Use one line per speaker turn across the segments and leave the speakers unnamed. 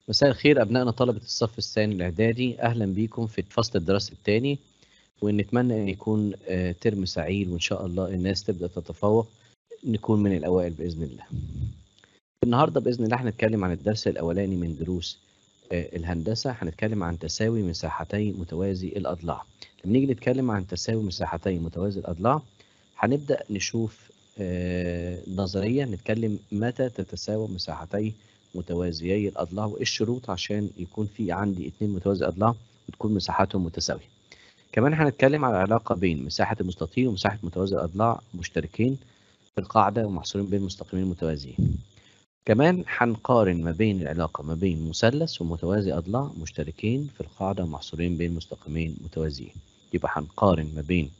مساء الخير أبنائنا طلبة الصف الثاني الإعدادي، أهلا بيكم في الفصل الدراسي الثاني، ونتمنى أن يكون ترم سعيد، وإن شاء الله الناس تبدأ تتفوق، نكون من الأوائل بإذن الله. النهاردة بإذن الله هنتكلم عن الدرس الأولاني من دروس الهندسة. هنتكلم عن تساوي مساحتي متوازي الأضلاع. لما نيجي نتكلم عن تساوي مساحتي متوازي الأضلاع هنبدأ نشوف نظريا نتكلم متى تتساوى مساحتي متوازيي الأضلاع، وإيه الشروط عشان يكون في عندي اتنين متوازي أضلاع وتكون مساحاتهم متساوية. كمان هنتكلم على العلاقة بين مساحة المستطيل ومساحة متوازي الأضلاع مشتركين في القاعدة ومحصورين بين مستقيمين متوازيين. كمان هنقارن ما بين العلاقة ما بين مثلث ومتوازي أضلاع مشتركين في القاعدة ومحصورين بين مستقيمين متوازيين. يبقى هنقارن ما بين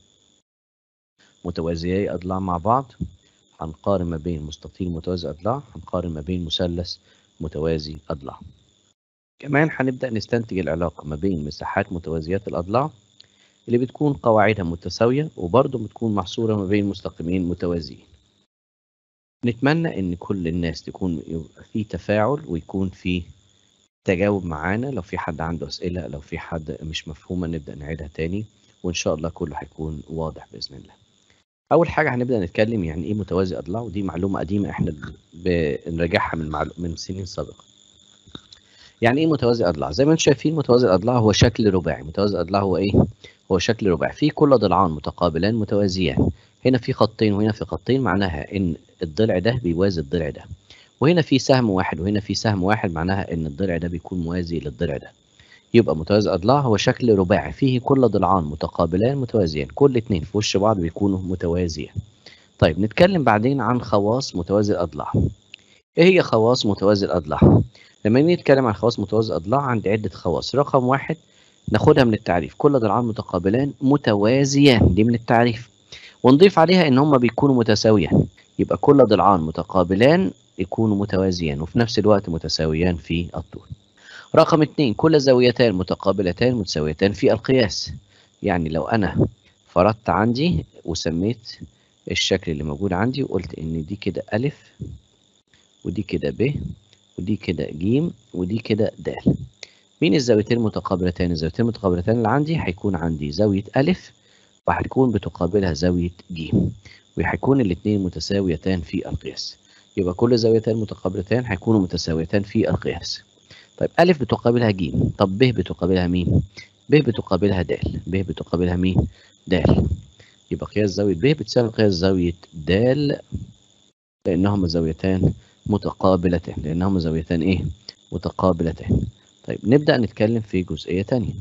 متوازيي أضلاع مع بعض، هنقارن ما بين مستطيل متوازي أضلاع، هنقارن ما بين مثلث متوازي أضلاع. كمان هنبدأ نستنتج العلاقة ما بين مساحات متوازيات الأضلاع اللي بتكون قواعدها متساوية وبرضه بتكون محصورة ما بين مستقيمين متوازيين. نتمنى إن كل الناس تكون يبقى في تفاعل ويكون في تجاوب معانا. لو في حد عنده أسئلة، لو في حد مش مفهومة نبدأ نعيدها تاني، وإن شاء الله كله هيكون واضح بإذن الله. أول حاجة هنبدأ نتكلم يعني إيه متوازي أضلاع، ودي معلومة قديمة إحنا بنراجعها من سنين سابقة. يعني إيه متوازي أضلاع؟ زي ما أنتم شايفين متوازي الأضلاع هو شكل رباعي. متوازي الأضلاع هو إيه؟ هو شكل رباعي فيه كل ضلعان متقابلان متوازيان. هنا في خطين وهنا في خطين، معناها إن الضلع ده بيوازي الضلع ده. وهنا في سهم واحد وهنا في سهم واحد، معناها إن الضلع ده بيكون موازي للضلع ده. يبقى متوازي الأضلاع هو شكل رباعي فيه كل ضلعان متقابلان متوازيان، كل اتنين في وش بعض بيكونوا متوازيان. طيب نتكلم بعدين عن خواص متوازي الأضلاع. إيه هي خواص متوازي الأضلاع؟ لما نيجي نتكلم عن خواص متوازي الأضلاع عندي عدة خواص. رقم واحد ناخدها من التعريف، كل ضلعان متقابلان متوازيان، دي من التعريف، ونضيف عليها إن هما بيكونوا متساويان. يبقى كل ضلعان متقابلان يكونوا متوازيان وفي نفس الوقت متساويان في الطول. رقم اتنين كل زاويتان متقابلتان متساويتان في القياس. يعني لو أنا فرضت عندي وسميت الشكل اللي موجود عندي وقلت إن دي كده ألف ودي كده ب ودي كده ج ودي كده د. مين الزاويتين المتقابلتان؟ الزاويتين المتقابلتان اللي عندي هيكون عندي زاوية ألف وهتكون بتقابلها زاوية ج، وهيكون الاتنين متساويتان في القياس. يبقى كل زاويتان متقابلتان هيكونوا متساويتان في القياس. طيب ألف بتقابلها ج، طب ب بتقابلها مين؟ ب بتقابلها د. ب بتقابلها مين؟ د. يبقى قياس زاوية ب بتساوي قياس زاوية د، لأنهما زاويتان متقابلتان. لأنهما زاويتان إيه؟ متقابلتان. طيب نبدأ نتكلم في جزئية تانية.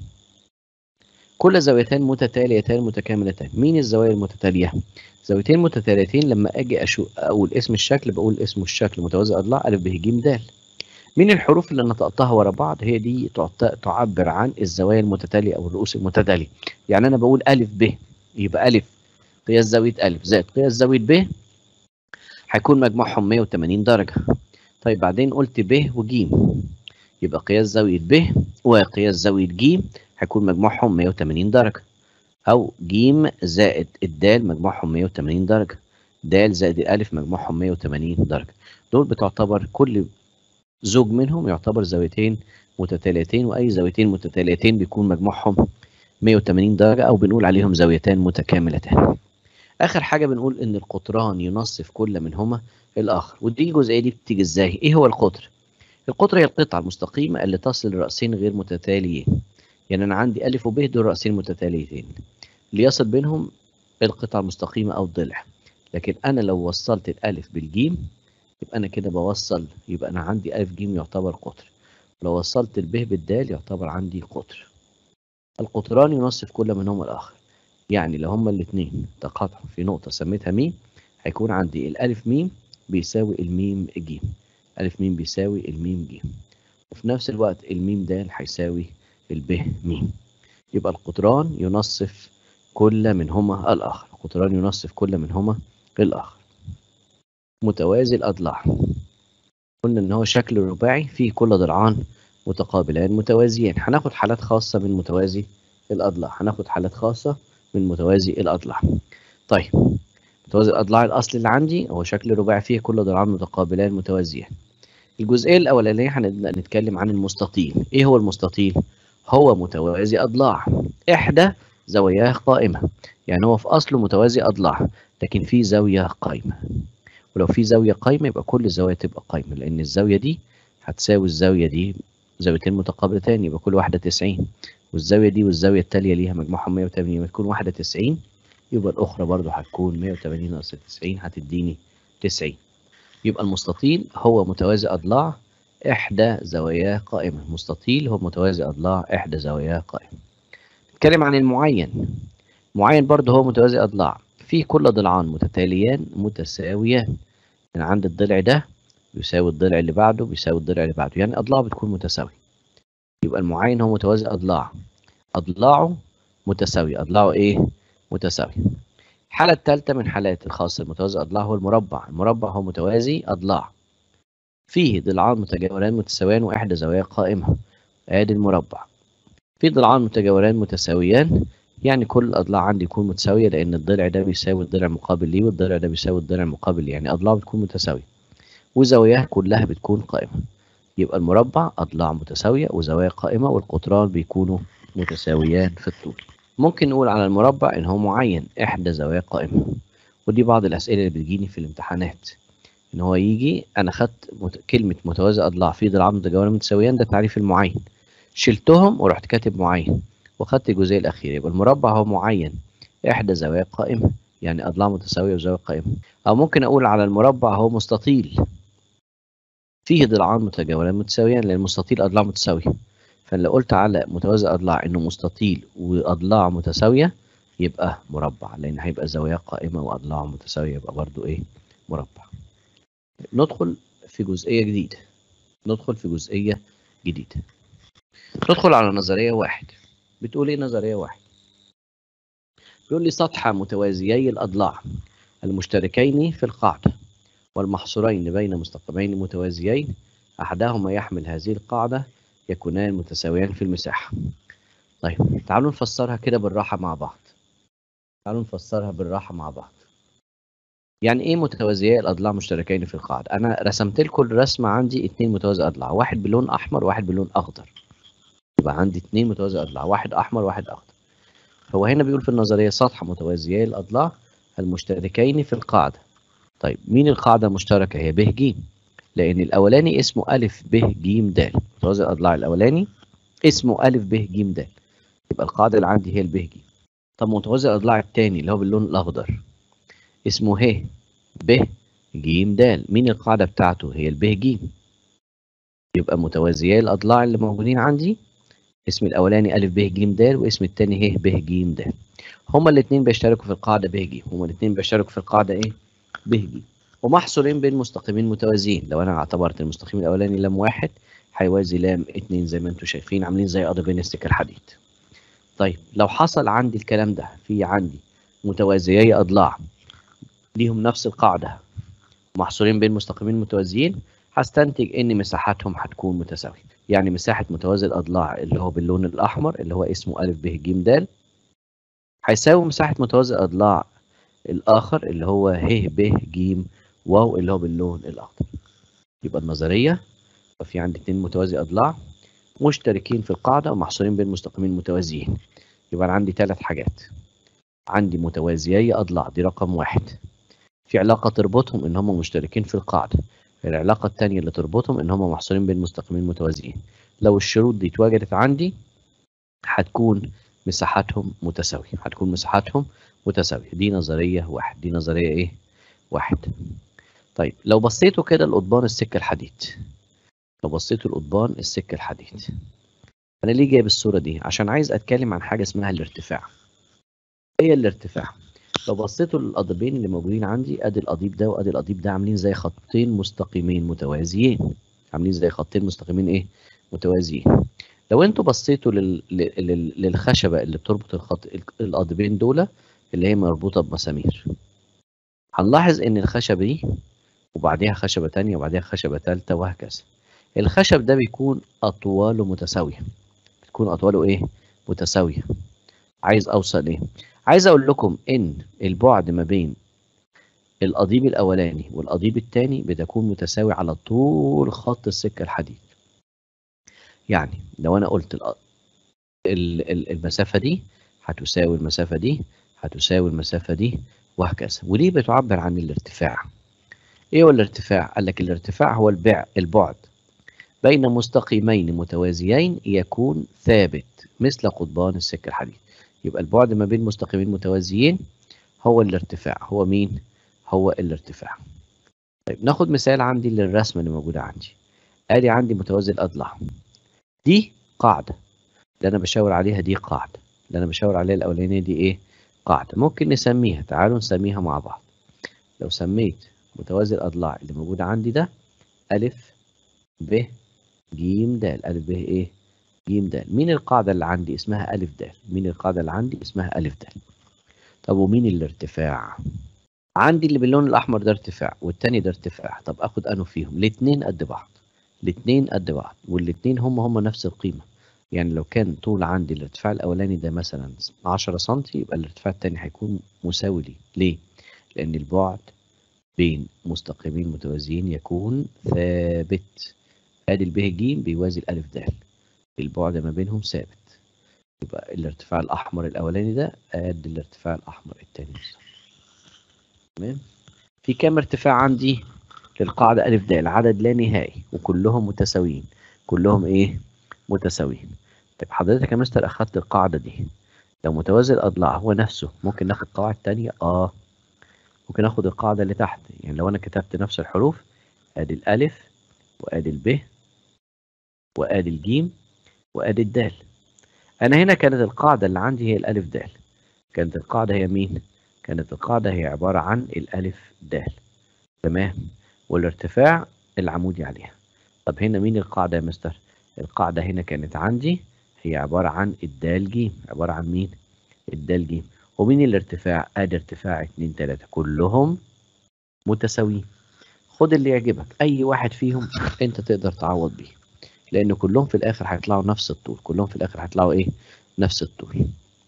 كل زاويتان متتاليتان متكاملتان. مين الزوايا المتتالية؟ زاويتين متتاليتين لما أجي أقول اسم الشكل بقول اسمه الشكل متوازي أضلاع أ ب ج د. مين الحروف اللي نطقتها ورا بعض؟ هي دي تعبر عن الزوايا المتتالية أو الرؤوس المتتالية. يعني أنا بقول أ ب، يبقى أ قياس زاوية أ زائد قياس زاوية ب هيكون مجموعهم 180 درجة. طيب بعدين قلت ب وج، يبقى قياس زاوية ب وقياس زاوية ج هيكون مجموعهم 180 درجة. أو ج زائد الدال مجموعهم 180 درجة. د زائد الألف مجموعهم 180 درجة. دول بتعتبر كل زوج منهم يعتبر زاويتين متتاليتين، وأي زاويتين متتاليتين بيكون مجموعهم 180 درجة أو بنقول عليهم زاويتان متكاملتان. آخر حاجة بنقول إن القطران ينصف كل منهما الآخر، ودي الجزئية دي بتيجي إزاي؟ إيه هو القطر؟ القطر هي القطعة المستقيمة اللي تصل لرأسين غير متتاليين. يعني أنا عندي أ وب دول رأسين متتاليتين، اللي يصل بينهم القطعة المستقيمة أو الضلع. لكن أنا لو وصلت الألف بالجيم يبقى أنا كده بوصل، يبقى أنا عندي أ ج يعتبر قطر. لو وصلت الب بالدال يعتبر عندي قطر. القطران ينصف كل منهما الآخر. يعني لو هما الاثنين تقاطعوا في نقطة سميتها م، هيكون عندي الألف م بيساوي الميم ج، ألف م بيساوي الميم ج، وفي نفس الوقت الميم د هيساوي الب م. يبقى القطران ينصف كل منهما الآخر. القطران ينصف كل منهما الآخر. متوازي الأضلاع قلنا إن هو شكل رباعي فيه كل ضلعان متقابلان متوازيان. هناخد حالات خاصة من متوازي الأضلاع. هناخد حالات خاصة من متوازي الأضلاع. طيب متوازي الأضلاع الأصلي اللي عندي هو شكل رباعي فيه كل ضلعان متقابلان متوازيان. الجزئية الأولانية هنبدأ نتكلم عن المستطيل. إيه هو المستطيل؟ هو متوازي أضلاع إحدى زواياه قائمة، يعني هو في أصله متوازي أضلاع لكن في زاوية قائمة، ولو في زاوية قائمة يبقى كل الزوايا تبقى قائمة، لأن الزاوية دي هتساوي الزاوية دي زاويتين متقابلتين يبقى كل واحدة 90، والزاوية دي والزاوية التالية ليها مجموعهم 180 يبقى تكون واحدة 90، يبقى الأخرى برضو هتكون 180 ناقص 90 هتديني 90. يبقى المستطيل هو متوازي أضلاع إحدى زواياه قائمة. مستطيل هو متوازي أضلاع إحدى زواياه قائمة. نتكلم عن المعين. معين برضه هو متوازي أضلاع في كل ضلعان متتاليان متساويان، يعني عند الضلع ده بيساوي الضلع اللي بعده بيساوي الضلع اللي بعده، يعني أضلاعه بتكون متساوية. يبقى المعين هو متوازي أضلاع، أضلاعه متساوية. أضلاعه إيه؟ متساوية. الحالة الثالثة من حالات الخاصة المتوازي أضلاع هو المربع. المربع هو متوازي أضلاع فيه ضلعان متجاوران متساويان وإحدى زوايا قائمة. آدي المربع. في ضلعان متجاوران متساويان، يعني كل الأضلاع عندي يكون متساوية لأن الضلع ده بيساوي الضلع المقابل ليه والضلع ده بيساوي الضلع المقابل ليه، يعني أضلاعه بتكون متساوية وزواياه كلها بتكون قائمة. يبقى المربع أضلاع متساوية وزوايا قائمة والقطران بيكونوا متساويان في الطول. ممكن نقول على المربع إن هو معين إحدى زوايا قائمة، ودي بعض الأسئلة اللي بتجيني في الامتحانات، إن هو يجي أنا خدت كلمة متوازي أضلاع في ضلعان متجاوران متساويان، ده تعريف المعين، شلتهم ورحت كاتب معين وخدت الجزئية الأخيرة. يبقى المربع هو معين إحدى زوايا قائمة، يعني أضلاع متساوية وزاوية قائمة. أو ممكن أقول على المربع هو مستطيل فيه ضلعان متجاوران متساويان، لأن المستطيل أضلاع متساوية. فلو قلت على متوازي أضلاع إنه مستطيل وأضلاع متساوية يبقى مربع، لأن هيبقى زوايا قائمة وأضلاع متساوية يبقى برضو إيه؟ مربع. ندخل في جزئية جديدة. ندخل على نظرية واحد. بتقول إيه نظرية واحد؟ بيقول لي سطح متوازيي الأضلاع المشتركين في القاعدة والمحصورين بين مستقيمين متوازيين أحدهما يحمل هذه القاعدة يكونان متساويان في المساحة. طيب تعالوا نفسرها كده بالراحة مع بعض. يعني ايه متوازيي الأضلاع مشتركين في القاعدة؟ أنا رسمت لكم الرسمة، عندي اتنين متوازي أضلاع، واحد باللون أحمر وواحد باللون أخضر، يبقى عندي اتنين متوازي أضلاع، واحد أحمر واحد أخضر. هو هنا بيقول في النظرية سطح متوازيي الأضلاع المشتركين في القاعدة. طيب مين القاعدة المشتركة؟ هي ب ج، لأن الأولاني اسمه أ ب ج د. متوازي الأضلاع الأولاني اسمه أ ب ج د، يبقى القاعدة اللي عندي هي الب ج. طب متوازي الأضلاع الثاني اللي هو باللون الأخضر اسمه ه ب ج د، مين القاعدة بتاعته؟ هي الب ج. يبقى متوازيي الأضلاع اللي موجودين عندي اسم الأولاني أ ب ج د واسم الثاني ه ب ج د. هما الاثنين بيشتركوا في القاعدة ب ج، إيه؟ ب ج، ومحصورين بين مستقيمين متوازيين. لو أنا اعتبرت المستقيم الأولاني لام واحد هيوازي لام اتنين زي ما انتم شايفين عاملين زي قضيبين استيك الحديد. طيب لو حصل عندي الكلام ده في عندي متوازيي أضلاع ليهم نفس القاعدة محصورين بين مستقيمين متوازيين، هستنتج ان مساحاتهم هتكون متساوية. يعني مساحة متوازي الأضلاع اللي هو باللون الأحمر اللي هو اسمه أ ب ج د هيساوي مساحة متوازي الأضلاع الآخر اللي هو ه ب ج واو اللي هو باللون الأخضر. يبقى النظرية في عندي اتنين متوازي أضلاع مشتركين في القاعدة ومحصورين بين مستقيمين متوازيين. يبقى أنا عندي ثلاث حاجات. عندي متوازيي أضلاع دي رقم واحد، في علاقة تربطهم إن هم مشتركين في القاعدة. العلاقة الثانية اللي تربطهم إن هم محصورين بين مستقيمين متوازيين. لو الشروط دي اتوجدت عندي هتكون مساحاتهم متساوية. دي نظرية واحد. دي نظرية إيه؟ واحد. طيب لو بصيتوا كده لقضبان السكة الحديد، أنا ليه جايب الصورة دي؟ عشان عايز أتكلم عن حاجة اسمها الارتفاع. إيه الارتفاع؟ لو بصيتوا للقضيبين اللي موجودين عندي، ادي القضيب ده وادي القضيب ده عاملين زي خطين مستقيمين متوازيين. لو انتوا بصيتوا للخشبة اللي بتربط القضيبين دول اللي هي مربوطة بمسامير، هنلاحظ ان الخشبة دي وبعديها خشبة تانية وبعديها خشبة تالتة وهكذا. الخشب ده بيكون أطواله متساوية. عايز أوصل إيه؟ عايز أقول لكم إن البعد ما بين القضيب الأولاني والقضيب الثاني بتكون متساوي على طول خط السكة الحديد. يعني لو أنا قلت المسافة دي هتساوي المسافة دي هتساوي المسافة دي وهكذا. وليه بتعبر عن الارتفاع؟ إيه هو الارتفاع؟ قال لك الارتفاع هو البعد بين مستقيمين متوازيين يكون ثابت مثل قضبان السكة الحديد. يبقى البعد ما بين مستقيمين متوازيين هو الارتفاع. هو مين؟ هو الارتفاع. طيب ناخد مثال عندي للرسمة اللي موجودة عندي. ادي عندي متوازي الأضلاع. دي قاعدة اللي أنا بشاور عليها، دي قاعدة اللي أنا بشاور عليها الأولانية دي إيه؟ قاعدة. ممكن نسميها، تعالوا نسميها مع بعض. لو سميت متوازي الأضلاع اللي موجودة عندي ده ألف ب ج د. ألف ب إيه؟ ج د. مين القاعدة اللي عندي؟ اسمها ألف د. مين القاعدة اللي عندي؟ اسمها ألف د. طب ومين الارتفاع؟ عندي اللي باللون الأحمر ده ارتفاع والتاني ده ارتفاع. طب آخد أنه فيهم؟ الاتنين قد بعض. الاتنين قد بعض والاتنين هم نفس القيمة. يعني لو كان طول عندي الارتفاع الأولاني ده مثلا 10 سم يبقى الارتفاع التاني هيكون مساوي ليه. ليه؟ لأن البعد بين مستقيمين متوازيين يكون ثابت. ادي الب ج بيوازي الألف د، البعد ما بينهم ثابت. يبقى الارتفاع الأحمر الأولاني ده قد الارتفاع الأحمر التاني. تمام؟ في كام ارتفاع عندي للقاعدة ألف د؟ عدد لا نهائي وكلهم متساويين. كلهم إيه؟ متساويين. طيب حضرتك يا مستر أخدت القاعدة دي، لو متوازي الأضلاع هو نفسه ممكن ناخد قواعد تانية؟ ممكن آخد القاعدة اللي تحت. يعني لو أنا كتبت نفس الحروف، آدي الألف وآدي الب وآدي الجيم وآدي الدال. أنا هنا كانت القاعدة اللي عندي هي الألف د. كانت القاعدة هي مين؟ كانت القاعدة هي عبارة عن الألف د. تمام؟ والارتفاع العمودي عليها. طب هنا مين القاعدة يا مستر؟ القاعدة هنا كانت عندي هي عبارة عن الدال ج. عبارة عن مين؟ الدال ج. ومين الارتفاع؟ ادي ارتفاع 2 3 كلهم متساويين. خد اللي يعجبك، اي واحد فيهم انت تقدر تعوض بيه، لان كلهم في الاخر هيطلعوا نفس الطول. كلهم في الاخر هيطلعوا ايه؟ نفس الطول.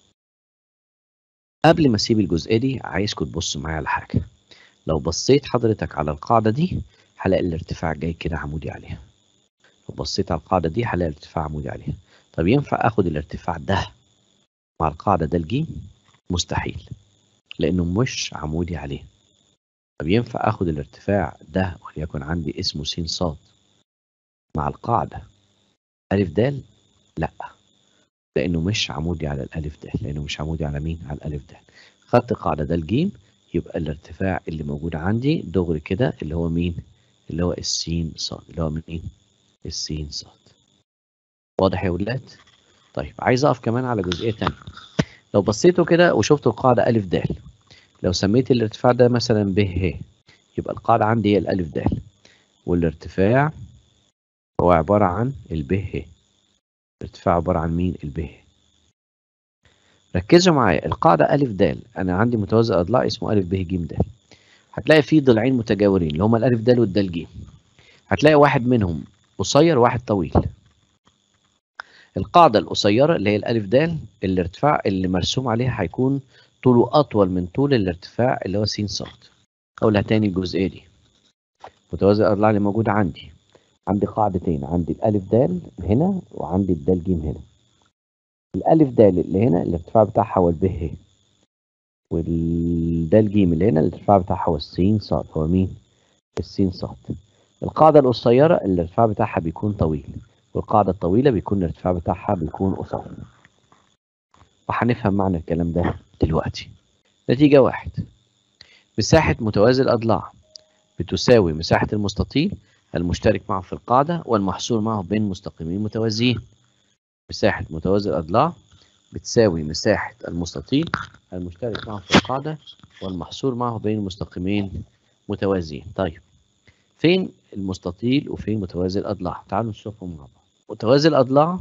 قبل ما اسيب الجزئيه دي عايزكم تبصوا معايا على حاجه. لو بصيت حضرتك على القاعده دي هلاقي الارتفاع جاي كده عمودي عليها. لو بصيت على القاعده دي هلاقي الارتفاع عمودي عليها. طب ينفع اخد الارتفاع ده مع القاعده ده الج؟ مستحيل، لانه مش عمودي عليه. طب ينفع اخد الارتفاع ده وليكن عندي اسمه س ص مع القاعده ألف د؟ لا، لأنه مش عمودي على الألف د. لأنه مش عمودي على مين؟ على الألف د. خدت قاعدة ده الجيم، يبقى الارتفاع اللي موجود عندي دغري كده اللي هو مين؟ اللي هو السين صاد. اللي هو مين؟ السين صاد. واضح يا ولاد؟ طيب عايز أقف كمان على جزئية تانية. لو بصيتوا كده وشفتوا القاعدة ألف د، لو سميت الارتفاع ده مثلا ب ه، يبقى القاعدة عندي هي الألف د والارتفاع هو عبارة عن الب ه. الارتفاع عبارة عن مين؟ الب ه. ركزوا معايا، القاعدة ألف د أنا عندي متوازي أضلاع اسمه ألف ب ج د. هتلاقي فيه ضلعين متجاورين اللي هما الألف د والدال ج. هتلاقي واحد منهم قصير وواحد طويل. القاعدة القصيرة اللي هي الألف د الارتفاع اللي مرسوم عليها هيكون طوله أطول من طول الارتفاع اللي هو س ص. أقولها تاني الجزئية دي. متوازي الأضلاع اللي موجودة عندي قاعدتين، عندي الألف د هنا وعندي الدال ج هنا. الألف د اللي هنا الارتفاع بتاعها هو الب ه، والدال ج اللي هنا الارتفاع بتاعها هو السين صاد. هو مين؟ السين صاد. القاعدة القصيرة الارتفاع بتاعها بيكون طويل، والقاعدة الطويلة بيكون الارتفاع بتاعها بيكون قصير. وهنفهم معنى الكلام ده دلوقتي. نتيجة 1، مساحة متوازي الأضلاع بتساوي مساحة المستطيل المشترك معه في القاعدة والمحصور معه بين مستقيمين متوازيين. مساحة متوازي الأضلاع بتساوي مساحة المستطيل المشترك معه في القاعدة والمحصور معه بين مستقيمين متوازيين. طيب فين المستطيل وفين متوازي الأضلاع؟ تعالوا نشوفهم مع بعض. متوازي الأضلاع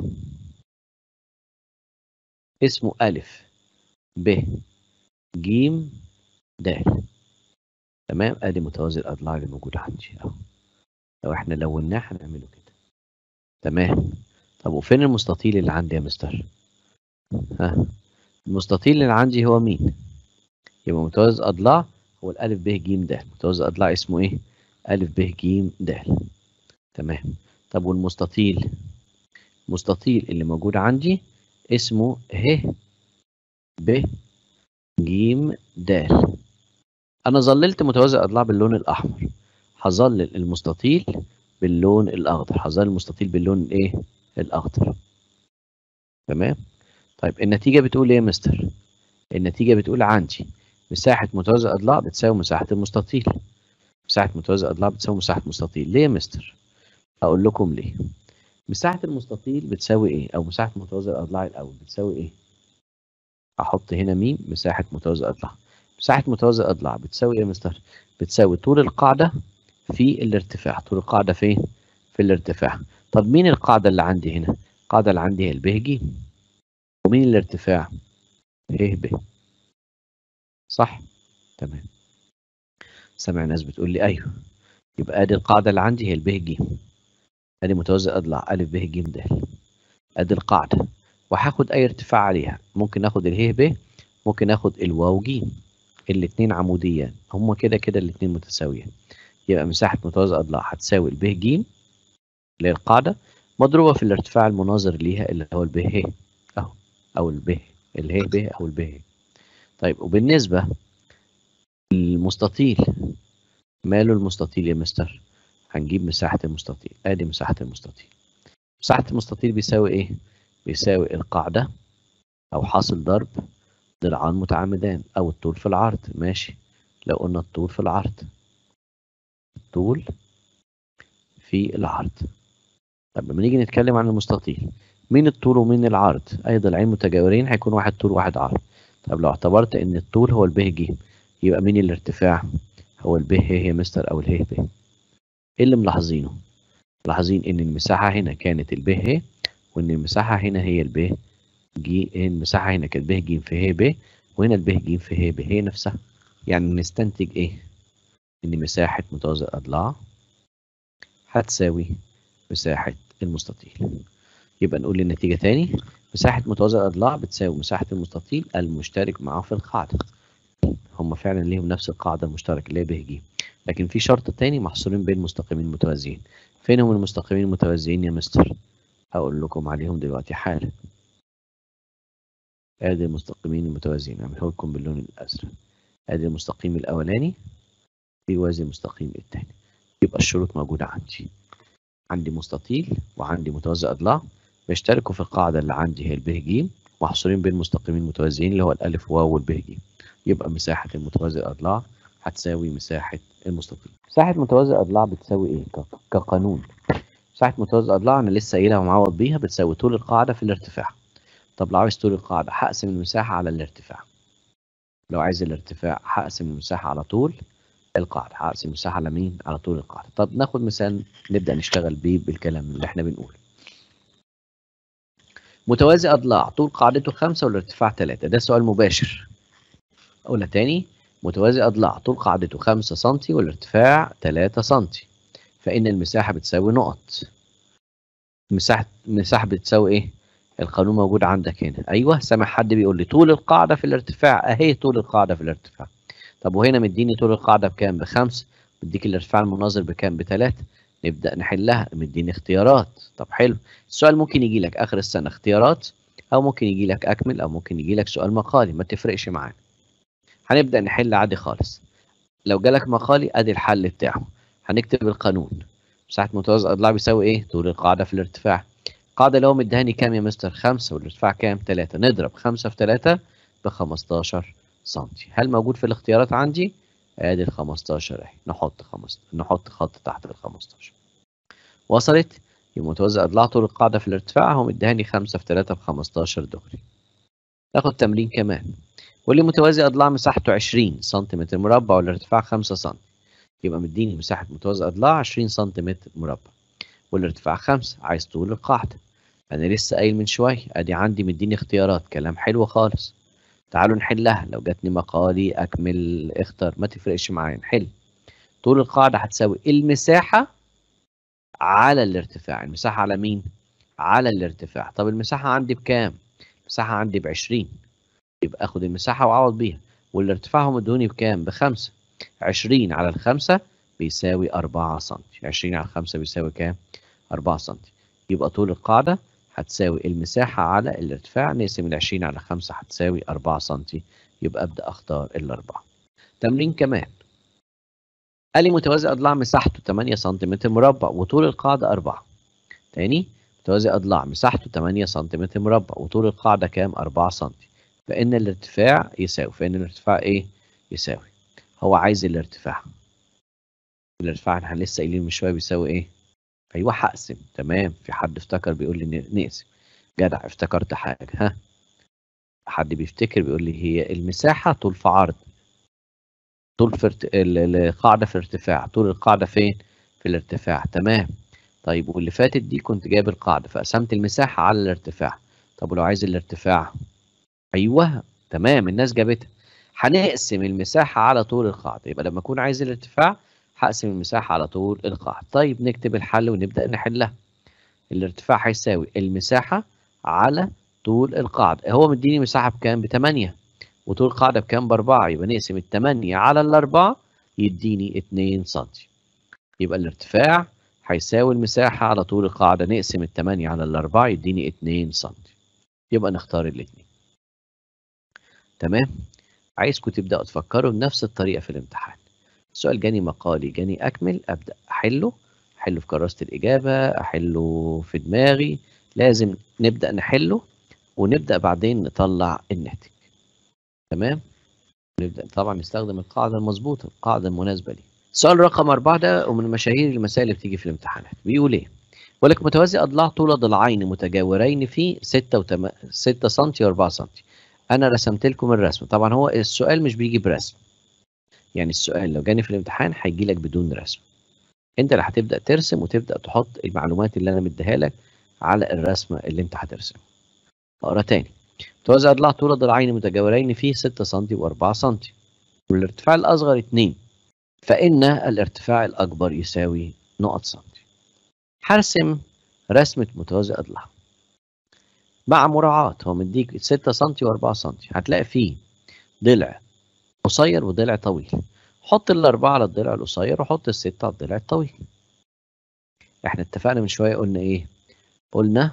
اسمه ألف ب ج د. تمام؟ ادي متوازي الأضلاع اللي موجود عندي اهو. لو احنا لوناه هنعمله كده. تمام؟ طب وفين المستطيل اللي عندي يا مستر؟ المستطيل اللي عندي هو مين؟ يبقى متوازي الأضلاع هو الألف ب ج د. متوازي الأضلاع اسمه إيه؟ ألف ب ج د. تمام. طب والمستطيل؟ المستطيل اللي موجود عندي اسمه ه ب ج د. أنا ظللت متوازي الأضلاع باللون الأحمر، هظلل المستطيل باللون الأخضر، هظلل المستطيل باللون الإيه؟ الأخضر. تمام؟ طيب النتيجة بتقول إيه يا مستر؟ النتيجة بتقول عندي مساحة متوازي الأضلاع بتساوي مساحة المستطيل. مساحة متوازي الأضلاع بتساوي مساحة المستطيل. ليه يا مستر؟ هقول لكم ليه. مساحة المستطيل بتساوي إيه؟ أو مساحة متوازي الأضلاع الأول بتساوي إيه؟ أحط هنا مين؟ مساحة متوازي الأضلاع. مساحة متوازي الأضلاع بتساوي إيه يا مستر؟ بتساوي طول القاعدة في الارتفاع. طول القاعدة فين؟ في الارتفاع. طب مين القاعدة اللي عندي هنا؟ القاعدة اللي عندي هي ب ج. ومين الارتفاع؟ ه ب. صح؟ تمام. سامع ناس بتقول لي أيوه. يبقى ادي القاعدة اللي عندي هي ب ج. ادي متوازي اضلاع أ ب ج د. ادي القاعدة، وهاخد اي ارتفاع عليها. ممكن اخد اله ب، ممكن اخد الواو ج. الاتنين عموديان، هما كده كده الاتنين متساويين. يبقى مساحة متوازي اضلاع هتساوي الب ج اللي هي القاعدة مضروبة في الارتفاع المناظر ليها اللي هو الب ه اهو، او الب اله ب او الب ه. طيب وبالنسبة للمستطيل، ماله المستطيل يا مستر؟ هنجيب مساحة المستطيل. ادي مساحة المستطيل. مساحة المستطيل بيساوي ايه؟ بيساوي القاعدة او حاصل ضرب ضلعان متعامدان او الطول في العرض. ماشي. لو قلنا الطول في العرض، الطول في العرض. طب لما نيجي نتكلم عن المستطيل، مين الطول ومين العرض؟ اي ضلعين متجاورين هيكون واحد طول وواحد عرض. طب لو اعتبرت ان الطول هو الب ج، يبقى مين الارتفاع؟ هو الب ه يا مستر او اله ب. ايه اللي ملاحظينه؟ ملاحظين ان المساحة هنا كانت الب ه، وان المساحة هنا هي الب ج. المساحة هنا كانت ب ج في ه ب، وهنا الب ج في ه ب هي نفسها. يعني نستنتج ايه؟ ان مساحة متوازي الأضلاع هتساوي مساحة المستطيل. يبقى نقول النتيجة تاني. مساحة متوازي الأضلاع بتساوي مساحة المستطيل المشترك معاه في القاعدة. هم فعلا ليهم نفس القاعدة المشتركة اللي هي ب ج، لكن في شرط تاني محصورين بين مستقيمين متوازيين. فين هم المستقيمين المتوازيين يا مستر؟ هقول لكم عليهم دلوقتي حالا. ادي المستقيمين المتوازيين، اعمله لكم باللون الازرق. ادي المستقيم الاولاني بيوازي المستقيم الثاني. يبقى الشروط موجوده عندي. عندي مستطيل وعندي متوازي اضلاع بيشتركوا في القاعده اللي عندي هي الب ج، محصورين بين مستقيمين متوازيين اللي هو الالف واو والب ج. يبقى مساحه المتوازي الاضلاع هتساوي مساحه المستطيل. مساحه متوازي الاضلاع بتساوي ايه كقانون؟ مساحه متوازي الاضلاع انا لسه قايلها ومعوض بيها، بتساوي طول القاعده في الارتفاع. طب لو عايز طول القاعدة هقسم المساحة على الارتفاع. لو عايز الارتفاع هقسم المساحة على طول القاعدة. هقسم المساحة على مين؟ على طول القاعدة. طب ناخد مثال نبدأ نشتغل بيه بالكلام اللي احنا بنقوله. متوازي أضلاع طول قاعدته 5 والارتفاع 3. ده سؤال مباشر. أقولها تاني. متوازي أضلاع طول قاعدته 5 سم والارتفاع 3 سم. فإن المساحة بتساوي نقط. مساحة بتساوي إيه؟ القانون موجود عندك هنا. ايوه سامع حد بيقول لي طول القاعده في الارتفاع. اهي طول القاعده في الارتفاع. طب وهنا مديني طول القاعده بكام؟ ب5. مديك الارتفاع المناظر بكام؟ ب3. نبدا نحلها. مديني اختيارات. طب حلو. السؤال ممكن يجي لك اخر السنه اختيارات، او ممكن يجي لك اكمل، او ممكن يجي لك سؤال مقالي، ما تفرقش معانا. هنبدا نحل عادي خالص. لو جالك مقالي ادي الحل بتاعه. هنكتب القانون. مساحه متوازي الاضلاع بيساوي ايه؟ طول القاعده في الارتفاع. القاعدة اللي هو مديهاني كام يا مستر؟ 5 والارتفاع كام؟ 3. نضرب 5 في 3 ب 15 سم. هل موجود في الاختيارات عندي؟ ادي ال 15 اهي. نحط خط تحت ال 15. وصلت؟ يبقى متوازي اضلاع طول القاعدة في الارتفاع هو مديهاني 5 في 3 ب 15 دغري. ناخد تمرين كمان. واللي متوازي اضلاع مساحته 20 سنتيمتر مربع والارتفاع 5 سم. يبقى مديني مساحة متوازي اضلاع 20 سنتيمتر مربع والارتفاع 5. عايز طول القاعدة. انا لسه قايل من شويه ادي عندي مديني اختيارات. كلام حلو خالص. تعالوا نحلها. لو جاتني مقالي اكمل اختار، ما تفرقش معايا. نحل. طول القاعده هتساوي المساحه على الارتفاع. المساحه على مين؟ على الارتفاع. طب المساحه عندي بكام؟ المساحه عندي ب20. يبقى اخد المساحه واعوض بيها. والارتفاع هم ادوني بكام؟ ب5. 20 على الخمسة بيساوي 4 سم. 20 على الخمسة بيساوي كام؟ 4 سم. يبقى طول القاعدة هتساوي المساحة على الارتفاع، نقسم ال20 على 5 هتساوي 4 سم. يبقى أبدأ أختار الأربعة. تمرين كمان. قال لي متوازي أضلاع مساحته 8 سنتيمتر مربع وطول القاعدة 4. تاني، متوازي أضلاع مساحته 8 سنتيمتر مربع وطول القاعدة كام؟ 4 سم. فإن الارتفاع يساوي، فإن الارتفاع إيه؟ يساوي. هو عايز الارتفاع. الارتفاع احنا لسه قايلين من شوية بيساوي إيه؟ أيوه هقسم. تمام، في حد افتكر بيقول لي نقسم. جدع، افتكرت حاجة. ها؟ حد بيفتكر بيقول لي هي المساحة طول في عرض. طول في القاعدة في ارتفاع، طول القاعدة فين؟ في الارتفاع. تمام. طيب واللي فاتت دي كنت جايب القاعدة فقسمت المساحة على الارتفاع. طب ولو عايز الارتفاع؟ أيوه تمام، الناس جابتها. هنقسم المساحة على طول القاعدة. يبقى لما أكون عايز الارتفاع هقسم المساحة على طول القاعدة. طيب نكتب الحل ونبدأ نحلها. الارتفاع هيساوي المساحة على طول القاعدة. هو مديني مساحة بكام؟ ب8 وطول القاعدة بكام؟ ب4. يبقى نقسم ال8 على ال4 يديني 2 سم. يبقى الارتفاع هيساوي المساحة على طول القاعدة، نقسم ال8 على ال4 يديني 2 سم. يبقى نختار الاثنين. تمام. عايزكم تبدأوا تفكروا بنفس الطريقة في الامتحان. السؤال جاني مقالي، جاني أكمل، أبدأ أحله في كراسة الإجابة، أحله في دماغي. لازم نبدأ نحله ونبدأ بعدين نطلع الناتج. تمام. نبدأ طبعا نستخدم القاعدة المظبوطة، القاعدة المناسبة لي. السؤال رقم 4 ده ومن مشاهير المسائل اللي بتيجي في الامتحانات. بيقول إيه؟ بيقول لك متوازي أضلاع طول ضلعين متجاورين في 6 سم و4 سم. أنا رسمت لكم الرسم. طبعا هو السؤال مش بيجي برسم. يعني السؤال لو جاني في الامتحان هيجي لك بدون رسم. انت اللي هتبدا ترسم وتبدا تحط المعلومات اللي انا مديها لك على الرسمه اللي انت هترسمها. اقرا تاني. متوازي اضلاع طول ضلعين متجاورين فيه 6 سم و4 سم والارتفاع الاصغر 2، فان الارتفاع الاكبر يساوي نقط سم. هرسم رسمه متوازي اضلاع مع مراعاه هو مديك 6 سم و4 سم. هتلاقي فيه ضلع قصير وضلع طويل. حط ال4 على الضلع القصير وحط ال6 على الضلع الطويل. احنا اتفقنا من شويه قلنا ايه؟ قلنا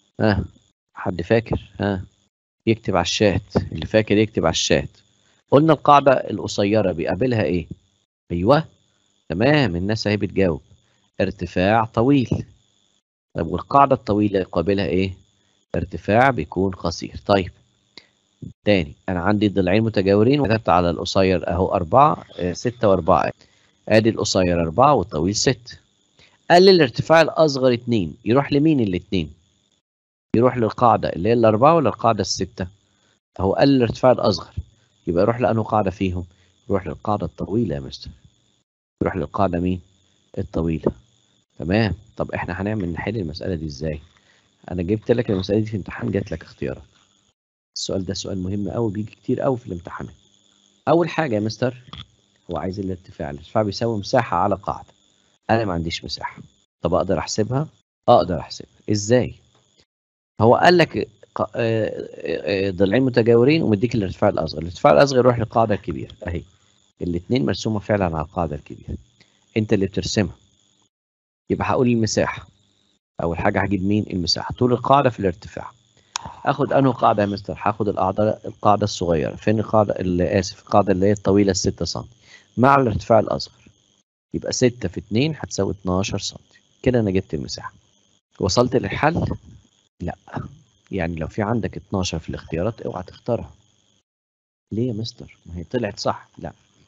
حد فاكر؟ يكتب على الشات. اللي فاكر يكتب على الشات. قلنا القاعده القصيره بيقابلها ايه؟ ايوه تمام، الناس اهي بتجاوب. ارتفاع طويل. طب والقاعده الطويله يقابلها ايه؟ ارتفاع بيكون قصير. طيب تاني، انا عندي ضلعين متجاورين وكتبت على القصير اهو 4 6 و4. ادي القصير 4 والطويل 6. قال لي الارتفاع الاصغر 2. يروح لمين الاثنين؟ يروح للقاعده اللي هي ال4 ولا القاعده ال6؟ هو قال لي الارتفاع الاصغر. يبقى يروح لانه قاعده فيهم؟ يروح للقاعده الطويله يا مستر. يروح للقاعده مين؟ الطويله. تمام. طب احنا هنعمل نحل المساله دي ازاي؟ انا جبت لك المساله دي في امتحان، جات لك اختيارات. السؤال ده سؤال مهم قوي، بيجي كتير قوي في الامتحانات. اول حاجه يا مستر، هو عايز الارتفاع بيساوي مساحه على قاعده. انا ما عنديش مساحه. طب اقدر احسبها؟ اقدر احسبها. ازاي؟ هو قال لك ضلعين متجاورين ومديك الارتفاع الاصغر. الارتفاع الاصغر يروح للقاعده الكبيره اهي. الاثنين مرسومه فعلا على القاعده الكبيره. انت اللي بترسمها. يبقى هقول المساحه. اول حاجه هجيب مين؟ المساحه. طول القاعده في الارتفاع. اخد انه قاعده يا مستر؟ هاخد القاعده الصغيره. فين القاعده اللي اسف القاعده اللي هي الطويله 6 سم مع الارتفاع الاصغر. يبقى 6 في 2 هتساوي 12 سم. كده انا جبت المساحه. وصلت للحل؟ لا. يعني لو في عندك 12 في الاختيارات اوعى تختارها. ليه يا مستر؟ ما هي طلعت صح. لا،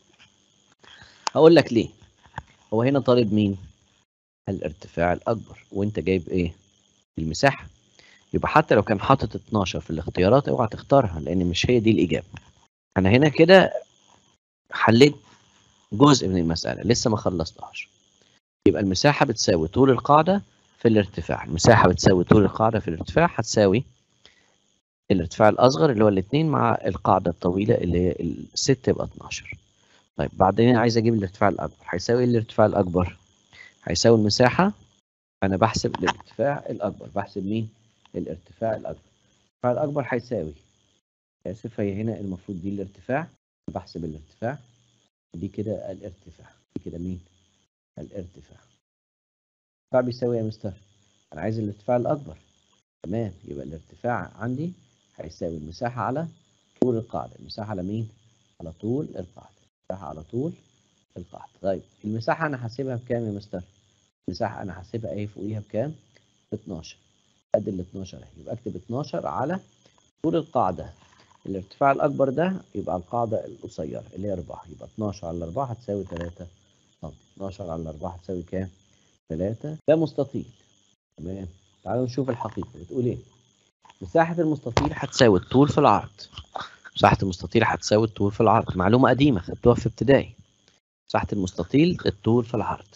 هقول لك ليه. هو هنا طالب مين؟ الارتفاع الاكبر وانت جايب ايه؟ المساحه. يبقى حتى لو كان حاطط 12 في الاختيارات اوعى تختارها لان مش هي دي الاجابه. انا هنا كده حليت جزء من المساله لسه ما خلصتهاش. يبقى المساحه بتساوي طول القاعده في الارتفاع. المساحه بتساوي طول القاعده في الارتفاع هتساوي الارتفاع الاصغر اللي هو الاثنين مع القاعده الطويله اللي هي ال6 يبقى 12. طيب بعدين عايز اجيب الارتفاع الاكبر. هيساوي ايه الارتفاع الاكبر؟ هيساوي المساحه. انا بحسب الارتفاع الاكبر. بحسب مين؟ الارتفاع الاكبر. الارتفاع الاكبر هيساوي، اسف هي هنا المفروض دي الارتفاع. بحسب الارتفاع دي كده الارتفاع. دي كده مين؟ الارتفاع. الارتفاع بيساوي يا مستر؟ انا عايز الارتفاع الاكبر. تمام، يبقى الارتفاع عندي هيساوي المساحة على طول القاعدة. المساحة على مين؟ على طول القاعدة. المساحة على طول القاعدة. طيب المساحة أنا حاسبها بكام يا مستر؟ المساحة أنا حاسبها إيه فوقيها بكام؟ ب 12. قد ال 12 أهي، يبقى أكتب 12 على طول القاعدة. الارتفاع الأكبر ده يبقى القاعدة القصيرة اللي هي 4، يبقى 12 على 4 هتساوي 3 سم. 12 على 4 هتساوي كام؟ 3. ده مستطيل. تمام، تعالوا نشوف الحقيقة بتقول إيه. مساحة المستطيل هتساوي الطول في العرض. مساحة المستطيل هتساوي الطول في العرض، معلومة قديمة خدتوها في ابتدائي. مساحة المستطيل الطول في العرض.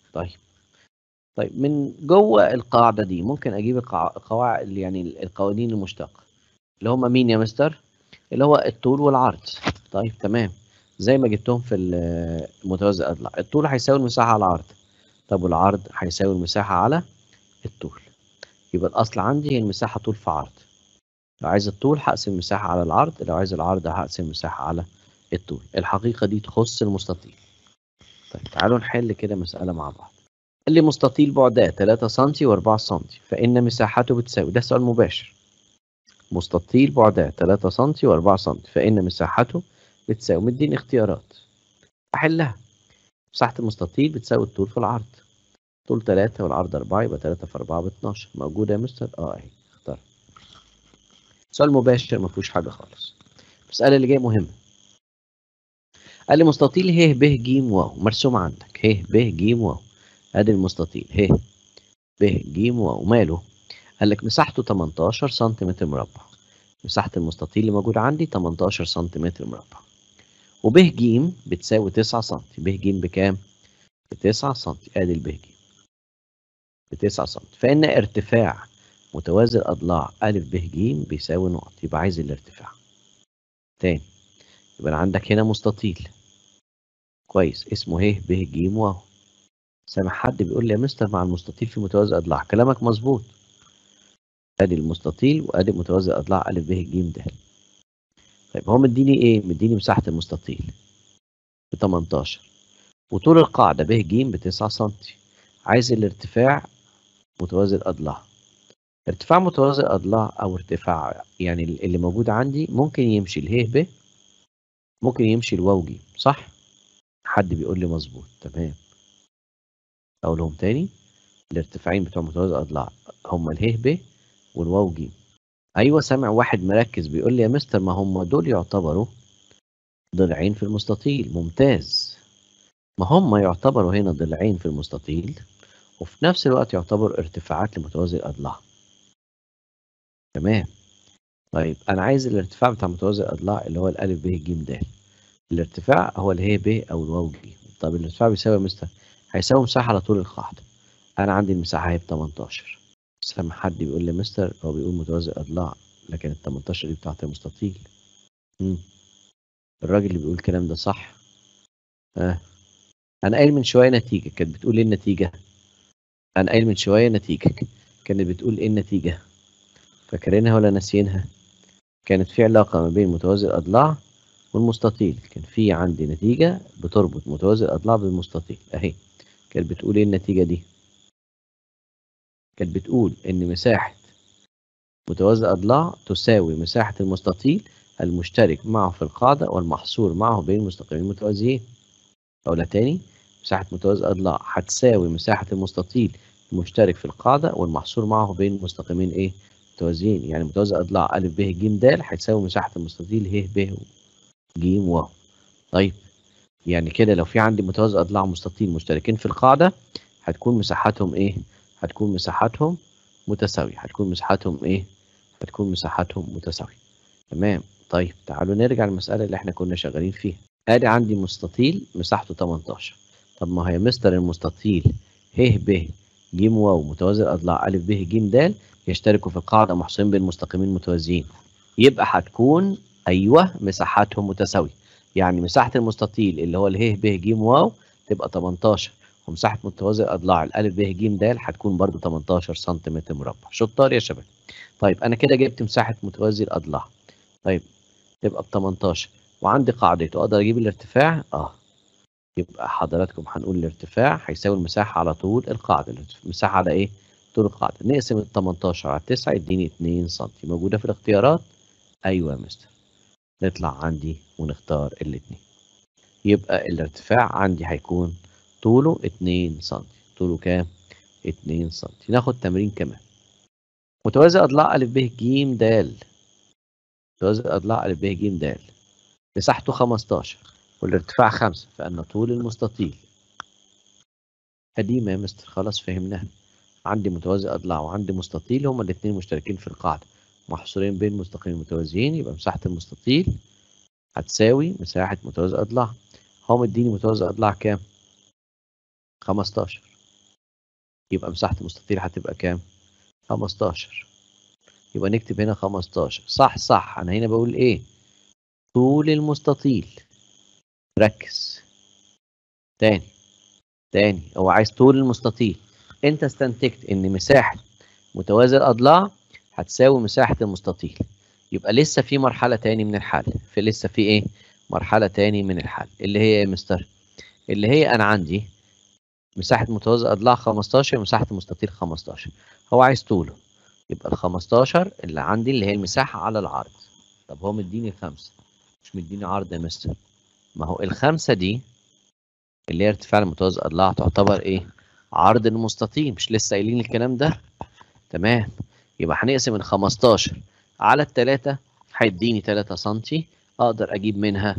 طيب من جوه القاعدة دي ممكن أجيب القواعد، يعني القوانين المشتقة اللي هم مين يا مستر؟ اللي هو الطول والعرض. طيب تمام، زي ما جبتهم في المتوازي الأضلاع. الطول هيساوي المساحة على العرض. طب والعرض هيساوي المساحة على الطول. يبقى الأصل عندي هي المساحة طول في عرض. لو عايز الطول هقسم المساحة على العرض، لو عايز العرض هقسم المساحة على الطول. الحقيقة دي تخص المستطيل. طيب تعالوا نحل كده مسألة مع بعض. قال لي مستطيل بعداه 3 سم و4 سم فإن مساحته بتساوي، ده سؤال مباشر. مستطيل بعداه 3 سم و4 سم فإن مساحته بتساوي، مديني اختيارات أحلها. مساحة المستطيل بتساوي الطول في العرض. طول 3 والعرض 4، يبقى 3 في 4 ب 12. موجودة يا مستر؟ اهي، اختار. سؤال مباشر ما فيهوش حاجة خالص. المسألة اللي جاية مهمة. قال لي مستطيل ه ب ج واو مرسوم عندك. ه ب ج واو، ادي المستطيل ه ب ج واو. ماله؟ قال لك مساحته 18 سنتيمتر مربع. مساحة المستطيل اللي موجود عندي 18 سنتيمتر مربع. وب ج بتساوي 9 سم. ب ج بكام؟ ب 9 سم. ادي الب ج ب 9 سم. فإن ارتفاع متوازي الأضلاع أ ب ج بيساوي نقط. يبقى عايز الارتفاع. تاني، يبقى عندك هنا مستطيل كويس اسمه ه ب ج واو. سامع حد بيقول لي يا مستر مع المستطيل في متوازي أضلاع؟ كلامك مظبوط. ادي المستطيل وادي متوازي الاضلاع ا ب ج د. طيب هو مديني ايه؟ مديني مساحه المستطيل ب 18 وطول القاعده ب ج ب 9 سم. عايز الارتفاع متوازي الاضلاع. ارتفاع متوازي الاضلاع او ارتفاع يعني اللي موجود عندي ممكن يمشي اله ب، ممكن يمشي الواو ج، صح؟ حد بيقول لي مظبوط. تمام، اقولهم تاني. الارتفاعين بتوع متوازي الاضلاع هم اله ب والواو ج. ايوه سامع واحد مركز بيقول لي يا مستر ما هم دول يعتبروا ضلعين في المستطيل. ممتاز، ما هم يعتبروا هنا ضلعين في المستطيل وفي نفس الوقت يعتبروا ارتفاعات لمتوازي الأضلاع. تمام. طيب أنا عايز الارتفاع بتاع متوازي الأضلاع اللي هو الألف ب ج د. الارتفاع هو الهي ب أو الواو ج. طب الارتفاع بيساوي يا مستر؟ هيساوي مساحة على طول القاعدة. أنا عندي المساحة هي ب 18. سامع حد بيقول لي مستر هو بيقول متوازي الأضلاع لكن ال 18 دي بتاعت المستطيل. الراجل اللي بيقول الكلام ده صح؟ أنا قايل من شوية نتيجة، كانت بتقول إيه النتيجة؟ أنا قايل من شوية نتيجة كانت بتقول إيه النتيجة؟ فاكرينها ولا ناسيينها؟ كانت في علاقة ما بين متوازي الأضلاع والمستطيل. كان في عندي نتيجة بتربط متوازي الأضلاع بالمستطيل أهي. كانت بتقول إيه النتيجة دي؟ كانت بتقول إن مساحة متوازي الأضلاع تساوي مساحة المستطيل المشترك معه في القاعدة والمحصور معه بين المستقيمين المتوازيين. أقولها تاني، مساحة متوازي الأضلاع هتساوي مساحة المستطيل المشترك في القاعدة والمحصور معه بين مستقيمين إيه؟ متوازيين. يعني متوازي أضلاع أ ب ج د هتساوي مساحة المستطيل ه ب ج و. طيب يعني كده لو في عندي متوازي أضلاع مستطيل مشتركين في القاعدة هتكون مساحتهم إيه؟ هتكون مساحتهم متساوية. هتكون مساحتهم إيه؟ هتكون مساحتهم متساوية. تمام. طيب تعالوا نرجع للمسألة اللي إحنا كنا شغالين فيها. ادي عندي مستطيل مساحته 18. طب ما هي مستر المستطيل ه ب ج واو متوازي الاضلاع ا ب ج د يشتركوا في القاعده محصورين بين مستقيمين متوازيين. يبقى هتكون ايوه مساحاتهم متساويه. يعني مساحه المستطيل اللي هو اله ب ج واو تبقى 18 ومساحه متوازي الاضلاع ا ب ج د هتكون برضو 18 سنتيمتر مربع. شطار يا شباب. طيب انا كده جبت مساحه متوازي الاضلاع. طيب تبقى ب 18 وعندي قاعدته اقدر اجيب الارتفاع. يبقى حضراتكم هنقول الارتفاع هيساوي المساحة على طول القاعدة. المساحة على إيه؟ طول القاعدة. نقسم ال 18 على 9 يديني 2 سم. موجودة في الاختيارات؟ أيوه يا مستر. نطلع عندي ونختار الاتنين. يبقى الارتفاع عندي هيكون طوله 2 سم. طوله كام؟ 2 سم. ناخد تمرين كمان. متوازي أضلاع أ ب ج د. متوازي أضلاع أ ب ج د مساحته 15 والارتفاع 5، فإن طول المستطيل. قديمة يا مستر، خلاص فهمناها. عندي متوازي أضلاع وعندي مستطيل، هما الاتنين مشتركين في القاعدة، محصورين بين مستقيمين متوازيين، يبقى مساحة المستطيل هتساوي مساحة متوازي أضلاع. هو مديني متوازي أضلاع كام؟ 15. يبقى مساحة المستطيل هتبقى كام؟ 15. يبقى نكتب هنا 15. صح، أنا هنا بقول إيه؟ طول المستطيل. ركز. تاني هو عايز طول المستطيل. أنت استنتجت إن مساحة متوازي الأضلاع هتساوي مساحة المستطيل. يبقى لسه في مرحلة تاني من الحل. لسه في إيه؟ مرحلة تاني من الحل اللي هي إيه يا مستر؟ اللي هي أنا عندي مساحة متوازي أضلاع 15 ومساحة المستطيل 15. هو عايز طوله. يبقى ال 15 اللي عندي اللي هي المساحة على العرض. طب هو مديني 5، مش مديني عرض يا مستر. ما هو ال5 دي اللي هي ارتفاع المتوازي أضلاع تعتبر إيه؟ عرض المستطيل. مش لسه قايلين الكلام ده؟ تمام. يبقى هنقسم ال 15 على ال3 هيديني 3 سم. أقدر أجيب منها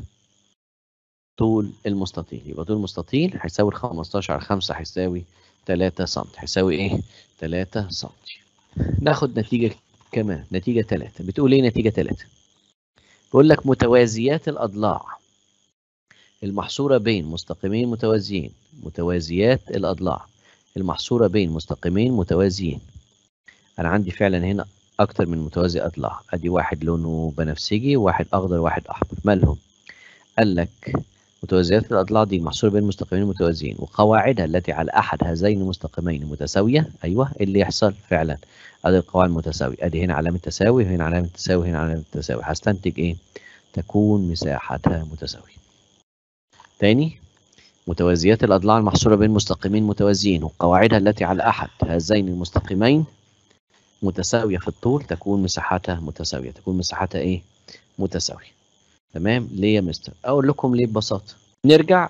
طول المستطيل. يبقى طول المستطيل هيساوي ال 15 على 5 هيساوي 3 سم. هيساوي إيه؟ 3 سم. ناخد نتيجة كمان. نتيجة 3 بتقول إيه؟ نتيجة 3 بيقول لك متوازيات الأضلاع المحصورة بين مستقيمين متوازيين. متوازيات الأضلاع المحصورة بين مستقيمين متوازيين. أنا عندي فعلا هنا أكتر من متوازي أضلاع. أدي واحد لونه بنفسجي وواحد أخضر وواحد أحمر. مالهم؟ قال لك متوازيات الأضلاع دي محصورة بين مستقيمين متوازيين وقواعدها التي على أحد هذين المستقيمين متساوية. أيوه، اللي يحصل فعلا. أدي القواعد متساوية. أدي هنا علامة تساوي وهنا علامة تساوي وهنا علامة تساوي. هستنتج إيه؟ تكون مساحتها متساوية. تاني، متوازيات الأضلاع المحصورة بين مستقيمين متوازيين وقواعدها التي على أحد هذين المستقيمين متساوية في الطول تكون مساحتها متساوية. تكون مساحتها إيه؟ متساوية. تمام. ليه يا مستر؟ أقول لكم ليه ببساطة. نرجع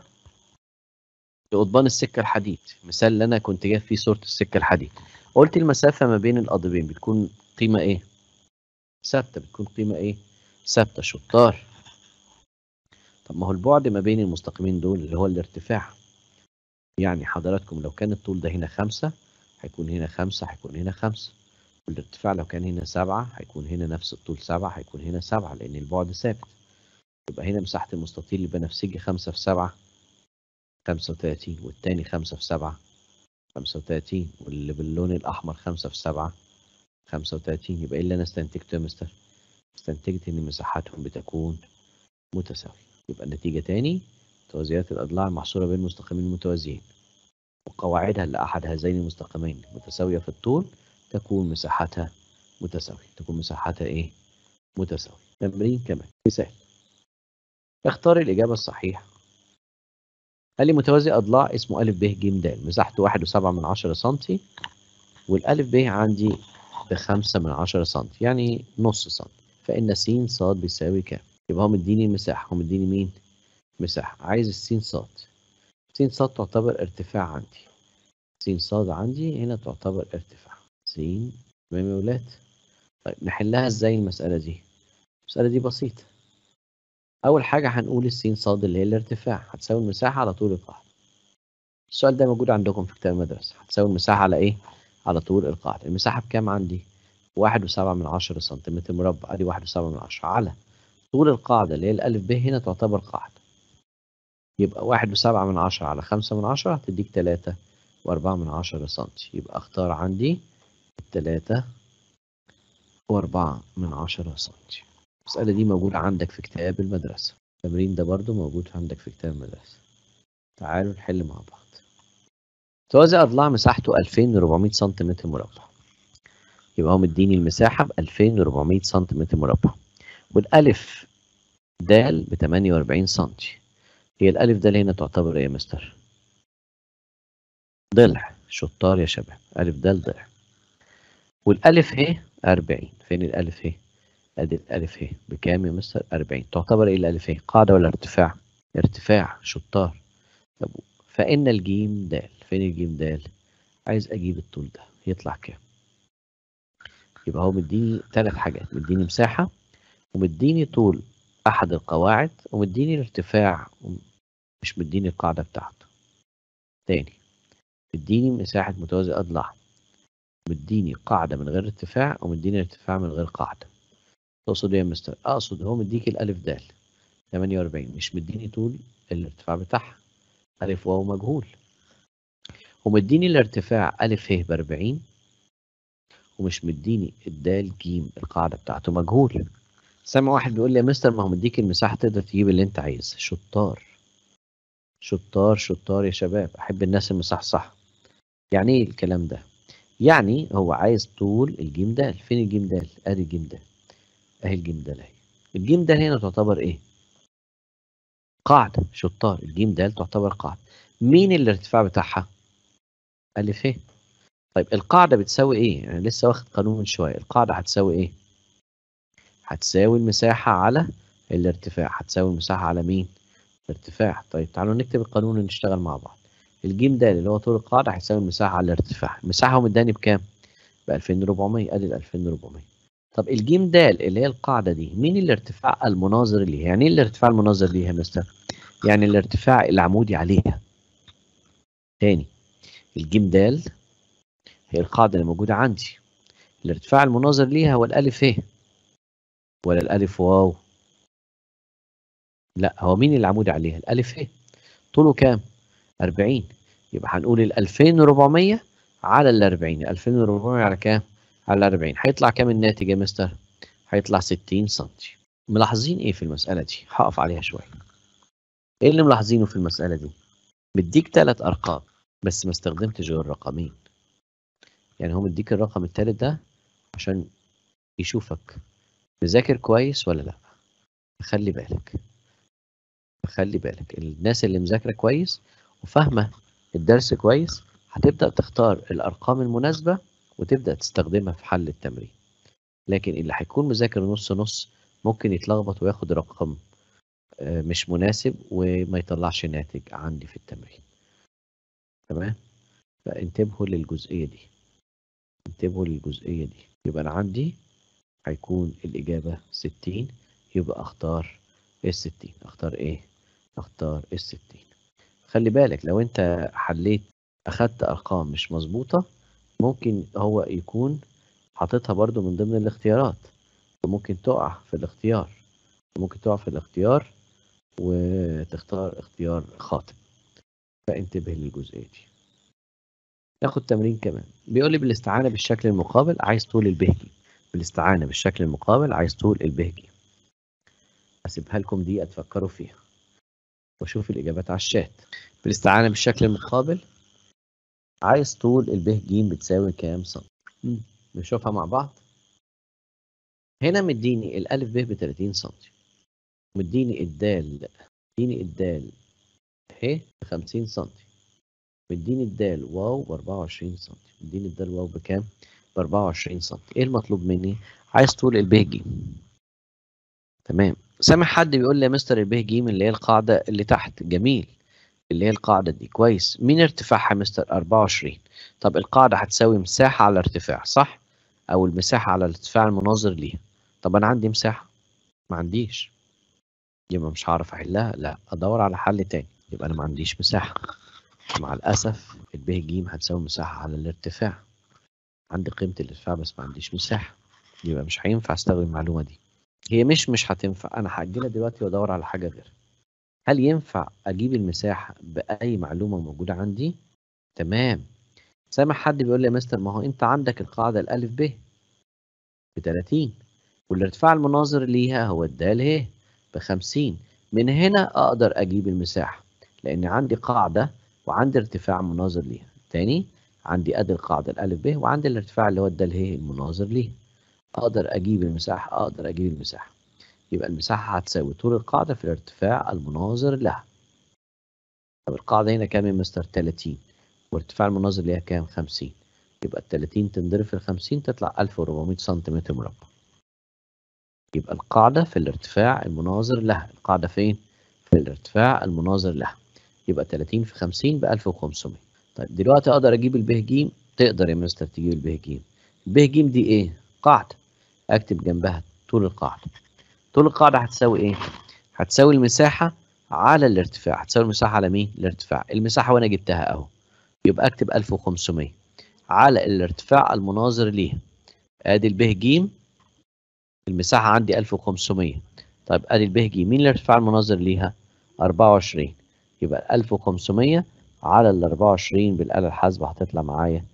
لقضبان السكة الحديد، مثال اللي أنا كنت جايب فيه صورة السكة الحديد. قلت المسافة ما بين القضيبين بتكون قيمة إيه؟ ثابتة. بتكون قيمة إيه؟ ثابتة. شطار. طب ما هو البعد ما بين المستقيمين دول اللي هو الارتفاع. يعني حضراتكم لو كان الطول ده هنا 5 هيكون هنا 5 هيكون هنا 5. والارتفاع لو كان هنا 7 هيكون هنا نفس الطول 7 هيكون هنا 7 لأن البعد ثابت. يبقى هنا مساحة المستطيل البنفسجي 5 في 7 35، والتاني 5 في 7 35، واللي باللون الأحمر 5 في 7 35. يبقى إيه اللي أنا استنتجته يا مستر؟ استنتجت إن مساحاتهم بتكون متساوية. يبقى النتيجة تاني، توازيات الأضلاع المحصورة بين مستقيمين متوازيين وقواعدها لأحد هذين المستقيمين متساوية في الطول تكون مساحتها متساوية. تكون مساحتها إيه؟ متساوية. تمرين كمان. مثال. اختار الإجابة الصحيحة. قال لي متوازي أضلاع اسمه أ ب ج د مساحته 1.7 سم والألف ب عندي ب5 سم يعني نص سم. فإن س ص بيساوي كام؟ يبقى هو مديني المساحة. هو مديني مين؟ مساحة. عايز الس ص. س ص تعتبر ارتفاع عندي. س ص عندي هنا تعتبر ارتفاع. س. تمام يا ولاد؟ طيب نحلها ازاي المسألة دي؟ المسألة دي بسيطة. أول حاجة هنقول الس ص اللي هي الارتفاع هتساوي المساحة على طول القاعدة. السؤال ده موجود عندكم في كتاب المدرسة. هتساوي المساحة على إيه؟ على طول القاعدة. المساحة بكام عندي؟ 1.7 سنتيمتر مربع. أدي 1.7 على طول القاعدة اللي هي الألف ب هنا تعتبر قاعدة. يبقى 1.7 على 5 هتديك 3.4 سنتي. يبقى أختار عندي 3.4 سنتي. المسألة دي موجودة عندك في كتاب المدرسة. التمرين ده برضو موجود عندك في كتاب المدرسة. تعالوا نحل مع بعض. توازي أضلاع مساحته 2400 سنتيمتر مربع. يبقى هو مديني المساحة ب 2400 سنتيمتر مربع والألف د ب 48 سنتي هي الألف د هنا تعتبر إيه يا مستر؟ ضلع. شطار يا شباب، ألف د ضلع. والألف ه 40. فين الألف ه؟ أدي الألف ه بكام يا مستر؟ 40. تعتبر إيه الألف ه؟ قاعدة ولا ارتفاع؟ ارتفاع. شطار. طب فإن الجيم د. فين الجيم د؟ عايز أجيب الطول ده يطلع كام؟ يبقى هو مديني 3 حاجات، مديني مساحة ومديني طول أحد القواعد ومديني الارتفاع، مش مديني القاعدة بتاعته. تاني، مديني مساحة متوازي أضلاع، مديني قاعدة من غير ارتفاع ومديني ارتفاع من غير قاعدة. تقصد ايه يا مستر؟ اقصد هو مديك الالف د 48، مش مديني طول الارتفاع بتاعها، الف واو مجهول، ومديني الارتفاع الف ه ب 40، ومش مديني الدال ج القاعدة بتاعته مجهول. سامع واحد بيقول لي يا مستر ما هو مديك المساحة تقدر تجيب اللي انت عايزه. شطار شطار شطار يا شباب، احب الناس المصحصحة. يعني ايه الكلام ده؟ يعني هو عايز طول الجيم د. فين الجيم د؟ ادي الجيم د اهي، الجيم د اهي. الجيم د هنا تعتبر ايه؟ قاعدة. شطار. الجيم د تعتبر قاعدة. مين الارتفاع بتاعها؟ ألف ه. طيب القاعدة بتساوي ايه؟ انا لسه واخد قانون من شوية. القاعدة هتساوي ايه؟ هتساوي المساحة على الارتفاع. هتساوي المساحة على مين؟ الارتفاع. طيب تعالوا نكتب القانون ونشتغل مع بعض. الجيم د اللي هو طول القاعدة هيساوي المساحة على الارتفاع. المساحة هو مداني بكام؟ ب 2400. ادي ال 2400. طب الجيم د اللي هي القاعدة دي مين الارتفاع المناظر ليها؟ يعني ايه الارتفاع المناظر ليها يا مستر؟ يعني الارتفاع العمودي عليها. تاني، الجيم د هي القاعدة اللي موجودة عندي، الارتفاع المناظر ليها هو الألف ه ولا الألف واو؟ لا، هو مين اللي عمودي عليها؟ الألف ه. طوله كام؟ 40. يبقى هنقول ال 2400 على ال 40. 2400 على كام؟ على 40. هيطلع كام الناتج يا مستر؟ هيطلع 60 سم. ملاحظين ايه في المسألة دي؟ هقف عليها شوية. ايه اللي ملاحظينه في المسألة دي؟ مديك 3 أرقام بس ما استخدمتش غير رقمين. يعني هو مديك الرقم الثالث ده عشان يشوفك مذاكر كويس ولا لا. خلي بالك، خلي بالك، الناس اللي مذاكرة كويس وفاهمة الدرس كويس هتبدأ تختار الأرقام المناسبة وتبدأ تستخدمها في حل التمرين. لكن اللي هيكون مذاكر نص نص ممكن يتلخبط وياخد رقم مش مناسب وما يطلعش ناتج عندي في التمرين. تمام؟ فانتبهوا للجزئية دي، انتبهوا للجزئية دي. يبقى أنا عندي هيكون الإجابة 60، يبقى أختار ال60. أختار إيه؟ أختار ال60. خلي بالك لو أنت حليت أخدت أرقام مش مظبوطة ممكن هو يكون حاططها برضو من ضمن الاختيارات، وممكن تقع في الاختيار، ممكن تقع في الاختيار وتختار اختيار خاطئ. فانتبه للجزئية دي. ناخد تمرين كمان. بيقول لي بالاستعانة بالشكل المقابل عايز طول البهجي. بالاستعانة بالشكل المقابل عايز طول البهجي. هسيبها لكم دقيقة تفكروا فيها وشوف الإجابات على الشات. بالاستعانة بالشكل المقابل عايز طول الب ج بتساوي كام سم؟ نشوفها مع بعض. هنا مديني الألف ب ب 30 سم، مديني الدال ه ب 50 سم، مديني الدال واو ب 24 سم، مديني الدال واو بكام؟ ب 24 سم. ايه المطلوب مني؟ عايز طول الب ج. تمام. سامع حد بيقول لي يا مستر الب ج اللي هي القاعدة اللي تحت. جميل، اللي هي القاعدة دي كويس. مين ارتفاعها يا مستر؟ 24. طب القاعدة هتساوي مساحة على ارتفاع صح؟ أو المساحة على الارتفاع المناظر ليها. طب أنا عندي مساحة؟ ما عنديش، يبقى مش هعرف أحلها. لا، أدور على حل تاني. يبقى أنا ما عنديش مساحة. مع الأسف الب ج هتساوي مساحة على الارتفاع. عندي قيمة الارتفاع بس ما عنديش مساحة، يبقى مش هينفع استخدم المعلومة دي. هي مش هتنفع. أنا هأجلها دلوقتي وأدور على حاجة غيرها. هل ينفع أجيب المساحة بأي معلومة موجودة عندي؟ تمام. سامع حد بيقول لي يا مستر ما هو أنت عندك القاعدة الألف ب ب 30 والارتفاع المناظر ليها هو الدال ه ب 50. من هنا أقدر أجيب المساحة لأن عندي قاعدة وعندي ارتفاع مناظر ليها. تاني، عندي أدي القاعدة الألف ب وعندي الارتفاع اللي هو الدال ه المناظر ليها. أقدر أجيب المساحة، أقدر أجيب المساحة. يبقى المساحة هتساوي طول القاعدة في الارتفاع المناظر لها. طب القاعدة هنا كام يا مستر؟ 30 وارتفاع المناظر ليها كام؟ 50. يبقى ال 30 تنضرب في ال 50 تطلع 1400 سنتيمتر مربع. يبقى القاعدة في الارتفاع المناظر لها. القاعدة فين؟ في الارتفاع المناظر لها. يبقى 30 في 50 ب 1500. طيب دلوقتي أقدر أجيب الب ج. تقدر يا مستر تجيب الب ج. الب ج دي إيه؟ قاعدة. أكتب جنبها طول القاعدة. طول القاعدة هتساوي إيه؟ هتساوي المساحة على الارتفاع. هتساوي المساحة على مين؟ الارتفاع. المساحة وأنا جبتها أهو. يبقى أكتب 1500 على الارتفاع المناظر ليها. ادي الب ج المساحة عندي 1500. طيب ادي الب ج مين الارتفاع المناظر ليها؟ 24. يبقى 1500 على ال 24 بالآلة الحاسبة هتطلع معايا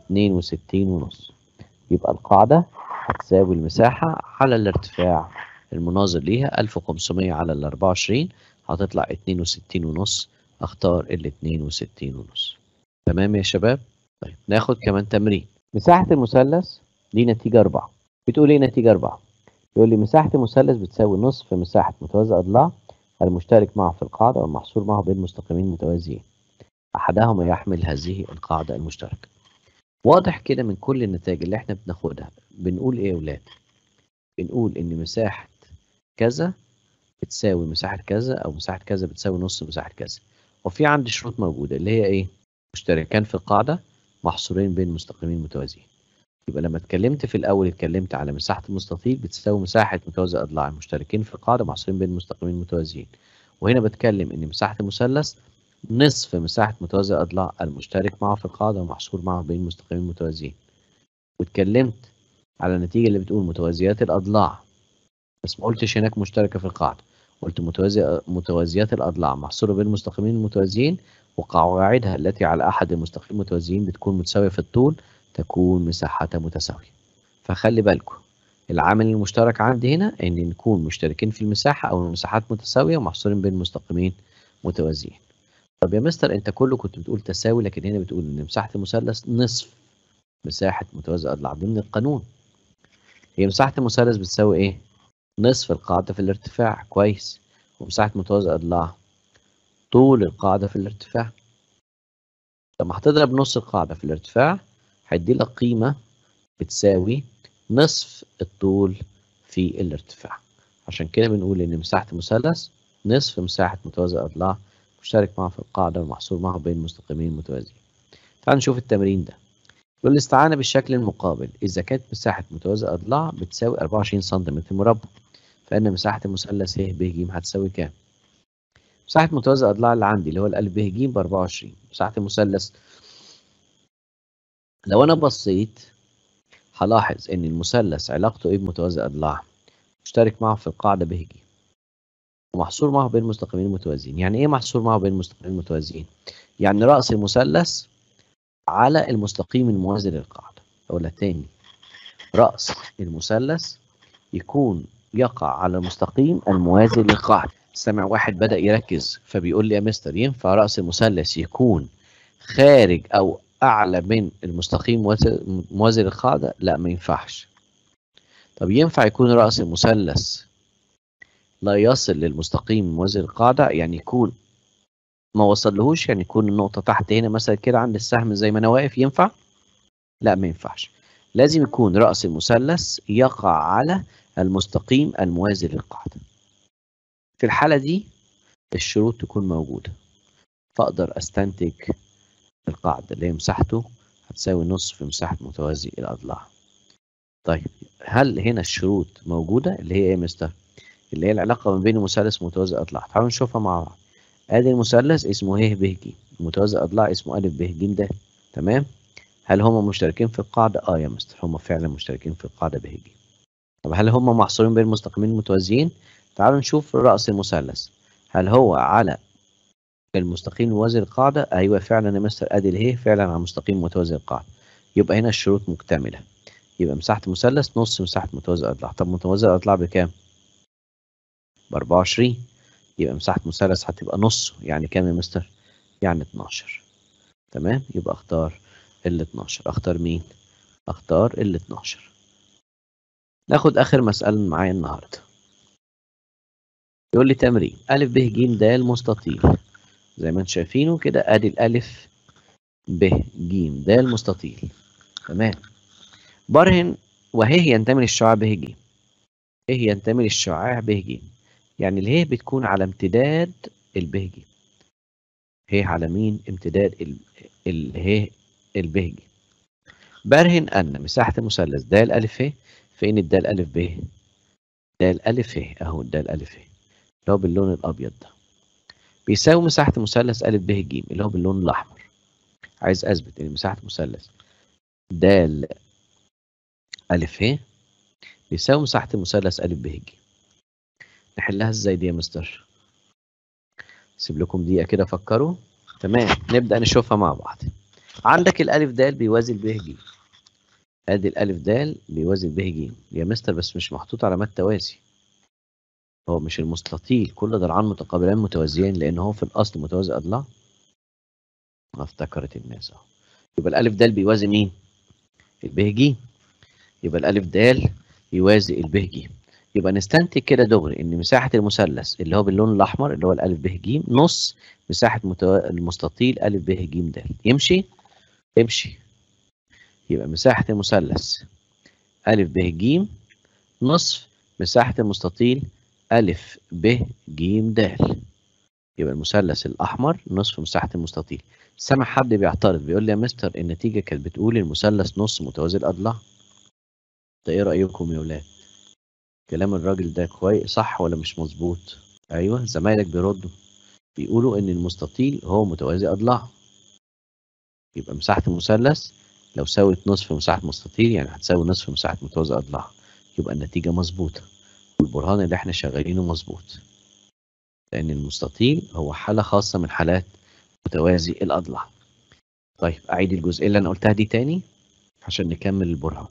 62.5. يبقى القاعدة هتساوي المساحة على الارتفاع المناظر ليها 1500 على ال 24 هتطلع 62.5. اختار ال 62.5. تمام يا شباب؟ طيب ناخد كمان تمرين. مساحة المثلث دي نتيجة 4. بتقول ايه نتيجة 4؟ يقول لي مساحة المثلث بتساوي نصف مساحة متوازي أضلاع المشترك معه في القاعدة والمحصور معه بين مستقيمين متوازيين. أحدهما يحمل هذه القاعدة المشتركة. واضح كده من كل النتائج اللي احنا بناخدها بنقول ايه يا ولاد؟ بنقول إن مساحة كذا بتساوي مساحة كذا أو مساحة كذا بتساوي نص مساحة كذا. وفي عندي شروط موجودة اللي هي ايه؟ مشتركان في القاعدة محصورين بين مستقيمين متوازيين. يبقى لما اتكلمت في الأول اتكلمت على مساحة المستطيل بتساوي مساحة متوازي أضلاع المشتركين في القاعدة محصورين بين مستقيمين متوازيين. وهنا بتكلم إن مساحة المثلث نصف مساحة متوازي أضلاع المشترك معه في القاعدة ومحصور معه بين مستقيمين متوازيين. واتكلمت على النتيجة اللي بتقول متوازيات الأضلاع بس ما قلتش هناك مشتركة في القاعدة. قلت متوازيات الأضلاع محصورة بين المستقيمين المتوازيين وقواعدها التي على أحد المستقيمين المتوازيين بتكون متساوية في الطول تكون مساحتها متساوية. فخلي بالكم العامل المشترك عندي هنا ان نكون مشتركين في المساحة او المساحات متساوية ومحصورين بين مستقيمين متوازيين. طب يا مستر انت كله كنت بتقول تساوي لكن هنا بتقول ان مساحة المثلث نصف مساحة متوازي اضلاع ضمن القانون. هي مساحة المثلث بتساوي ايه؟ نصف القاعدة في الارتفاع. كويس. ومساحة متوازي اضلاع طول القاعدة في الارتفاع. لما هتضرب نص القاعدة في الارتفاع هيدي لك قيمة بتساوي نصف الطول في الارتفاع. عشان كده بنقول ان مساحة المثلث نصف مساحة متوازي أضلاع مشترك معه في القاعدة والمحصور معه بين مستقيمين متوازيين. تعال نشوف التمرين ده. يقول الاستعانة بالشكل المقابل إذا كانت مساحة متوازي أضلاع بتساوي 24 سنتيمتر مربع فإن مساحة المثلث ه ب ج هتساوي كام؟ مساحة متوازي أضلاع اللي عندي اللي هو الألف ب ج ب 24. مساحة المثلث لو أنا بصيت هلاحظ إن المثلث علاقته إيه بمتوازي أضلاع؟ مشترك معه في القاعدة ب ج ومحصور معه بين مستقيمين متوازيين. يعني ايه محصور معه بين مستقيمين متوازيين؟ يعني رأس المثلث على المستقيم الموازي للقاعدة. أقولها تاني. رأس المثلث يكون يقع على المستقيم الموازي للقاعدة. سمع واحد بدأ يركز فبيقول لي يا مستر ينفع رأس المثلث يكون خارج أو أعلى من المستقيم موازي للقاعدة؟ لا ما ينفعش. طب ينفع يكون رأس المثلث لا يصل للمستقيم موازي للقاعدة؟ يعني يكون ما وصلهوش، يعني يكون النقطة تحت هنا مثلا كده عند السهم زي ما أنا واقف. ينفع؟ لا ما ينفعش. لازم يكون رأس المثلث يقع على المستقيم الموازي للقاعدة. في الحالة دي الشروط تكون موجودة فأقدر أستنتج القاعدة اللي هي مساحته هتساوي نصف مساحة متوازي الأضلاع. طيب هل هنا الشروط موجودة اللي هي إيه يا مستر؟ اللي هي العلاقة ما بين المثلث ومتوازي الأضلاع. تعالوا نشوفها مع بعض. ادي المثلث اسمه ه ب ج، المتوازي اضلاع اسمه ا ب ج د. تمام. هل هم مشتركين في القاعده؟ اه يا مستر هم فعلا مشتركين في القاعده ب ج. طب هل هم محصورين بين مستقيمين متوازيين؟ تعالوا نشوف راس المثلث هل هو على المستقيم الموازي للقاعده؟ ايوه فعلا يا مستر ادي اله فعلا على مستقيم متوازي للقاعده. يبقى هنا الشروط مكتمله. يبقى مساحه المثلث نص مساحه متوازي الاضلاع. طب متوازي الاضلاع بكام؟ ب 24. يبقى مساحة مثلث هتبقى نص. يعني كام يا مستر؟ يعني 12. تمام. يبقى اختار ال 12. اختار مين؟ اختار ال 12. ناخد اخر مسألة معايا النهاردة. يقول لي تمرين أ ب ج د مستطيل زي ما انتم شايفينه كده، ادي الالف ب ج د مستطيل. تمام. برهن وهي ينتمي للشعاع ب ج. ايه ينتمي للشعاع ب ج؟ يعني الهي بتكون على امتداد الب ج. هي على مين؟ امتداد الهي الب ج. برهن ان مساحة المثلث د الف ه فين الد الف ب؟ د الف ه اهو د الف ه اللي هو باللون الابيض ده بيساوي مساحة مثلث ا ب ج اللي هو باللون الاحمر. عايز اثبت ان مساحة مثلث د الف ه بيساوي مساحة المثلث ا ب ج. نحلها ازاي دي يا مستر؟ سيب لكم دقيقة كده فكروا. تمام، نبدأ نشوفها مع بعض. عندك الألف د بيوازي ب ج. ادي الألف د بيوازي ب ج يا مستر، بس مش محطوط علامات توازي. هو مش المستطيل كل ضلعان متقابلان متوازيين لأن هو في الأصل متوازي أضلاع؟ افتكرت الناس اهو. يبقى الألف د بيوازي مين؟ الب ج. يبقى الألف د يوازي الب ج. يبقى نستنتج كده دغري ان مساحة المثلث اللي هو باللون الاحمر اللي هو الالف ب ج نص مساحة المستطيل الف ب ج د. يمشي؟ امشي. يبقى مساحة المثلث الف ب ج نصف مساحة المستطيل الف ب ج د. يبقى المثلث الاحمر نصف مساحة المستطيل. سامع حد بيعترض بيقول لي يا مستر النتيجة كانت بتقول المثلث نص متوازي الاضلاع. ده ايه رأيكم يا ولاد؟ كلام الراجل ده كويس صح ولا مش مظبوط؟ ايوه، زمايلك بيردوا بيقولوا ان المستطيل هو متوازي اضلاع. يبقى مساحة المثلث لو ساوت نصف مساحة مستطيل يعني هتساوي نصف مساحة متوازي اضلاع. يبقى النتيجة مظبوطة والبرهان اللي احنا شغالينه مظبوط، لان المستطيل هو حالة خاصة من حالات متوازي الاضلاع. طيب اعيد الجزئية اللي انا قلتها دي تاني عشان نكمل البرهان.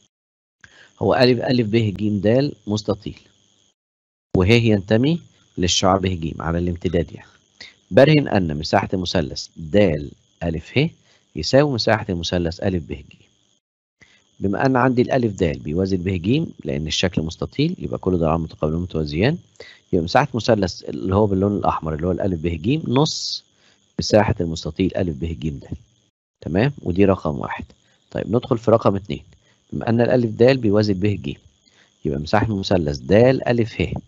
هو ألف ب ج د مستطيل وهي ينتمي للشعاع ب ج على الامتداد يعني. برهن أن مساحة المثلث د ألف ه يساوي مساحة المثلث ألف ب ج. بما أن عندي الألف د بيوازي ب ج لأن الشكل مستطيل يبقى كل ضلعان متقابلين متوازيان، يبقى مساحة مثلث اللي هو باللون الأحمر اللي هو الألف ب ج نص مساحة المستطيل ألف ب ج د. تمام، ودي رقم واحد. طيب ندخل في رقم اتنين. بما أن الألف د بيوازي ب ج يبقى مساحة المثلث د ألف ه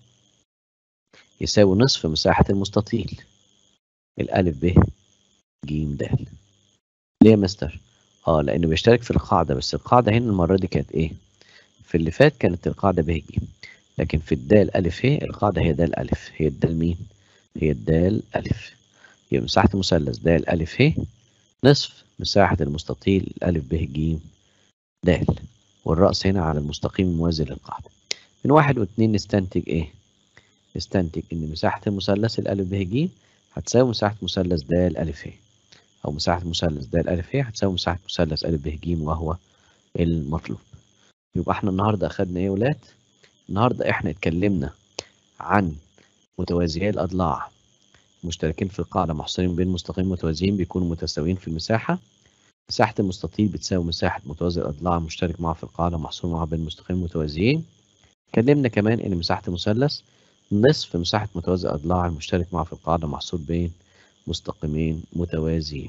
يساوي نصف مساحة المستطيل الألف ب ج د. ليه يا مستر؟ لأنه بيشترك في القاعدة، بس القاعدة هنا المرة دي كانت إيه؟ في اللي فات كانت القاعدة ب ج، لكن في الدال ألف ه القاعدة هي دال ألف. هي الدال مين؟ هي الدال ألف. يبقى مساحة المثلث دال ألف ه نصف مساحة المستطيل الألف ب ج د، والرأس هنا على المستقيم الموازي للقاعدة. من واحد واتنين نستنتج إيه؟ نستنتج إن مساحة المثلث الألف ب ج هتساوي مساحة مثلث د ألف ه، أو مساحة مثلث د ألف ه هتساوي مساحة مثلث ألف ب ج وهو المطلوب. يبقى احنا النهارده أخدنا إيه يا ولاد؟ النهارده احنا اتكلمنا عن متوازيي الأضلاع مشتركين في القاعدة محصورين بين مستقيم متوازيين بيكونوا متساويين في المساحة. مساحة المستطيل بتساوي مساحة متوازي الأضلاع المشترك معه في القاعدة محصور معه بين مستقيم متوازيين. اتكلمنا كمان إن مساحة المثلث نصف مساحة متوازي الأضلاع المشترك معه في القاعدة محصور بين مستقيمين متوازيين.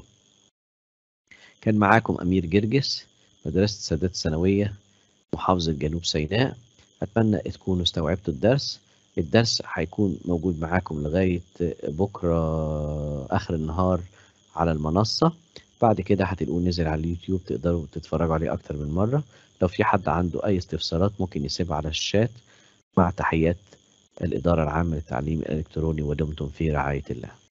كان معاكم أمير جرجس، مدرسة السادات الثانوية، محافظة جنوب سيناء. أتمنى تكونوا استوعبتوا الدرس. الدرس هيكون موجود معاكم لغاية بكرة آخر النهار على المنصة. بعد كده هتلاقوه نزل على اليوتيوب تقدروا تتفرجوا عليه أكتر من مرة. لو في حد عنده أي استفسارات ممكن يسيبها على الشات. مع تحيات الإدارة العامة للتعليم الإلكتروني، ودمتم في رعاية الله.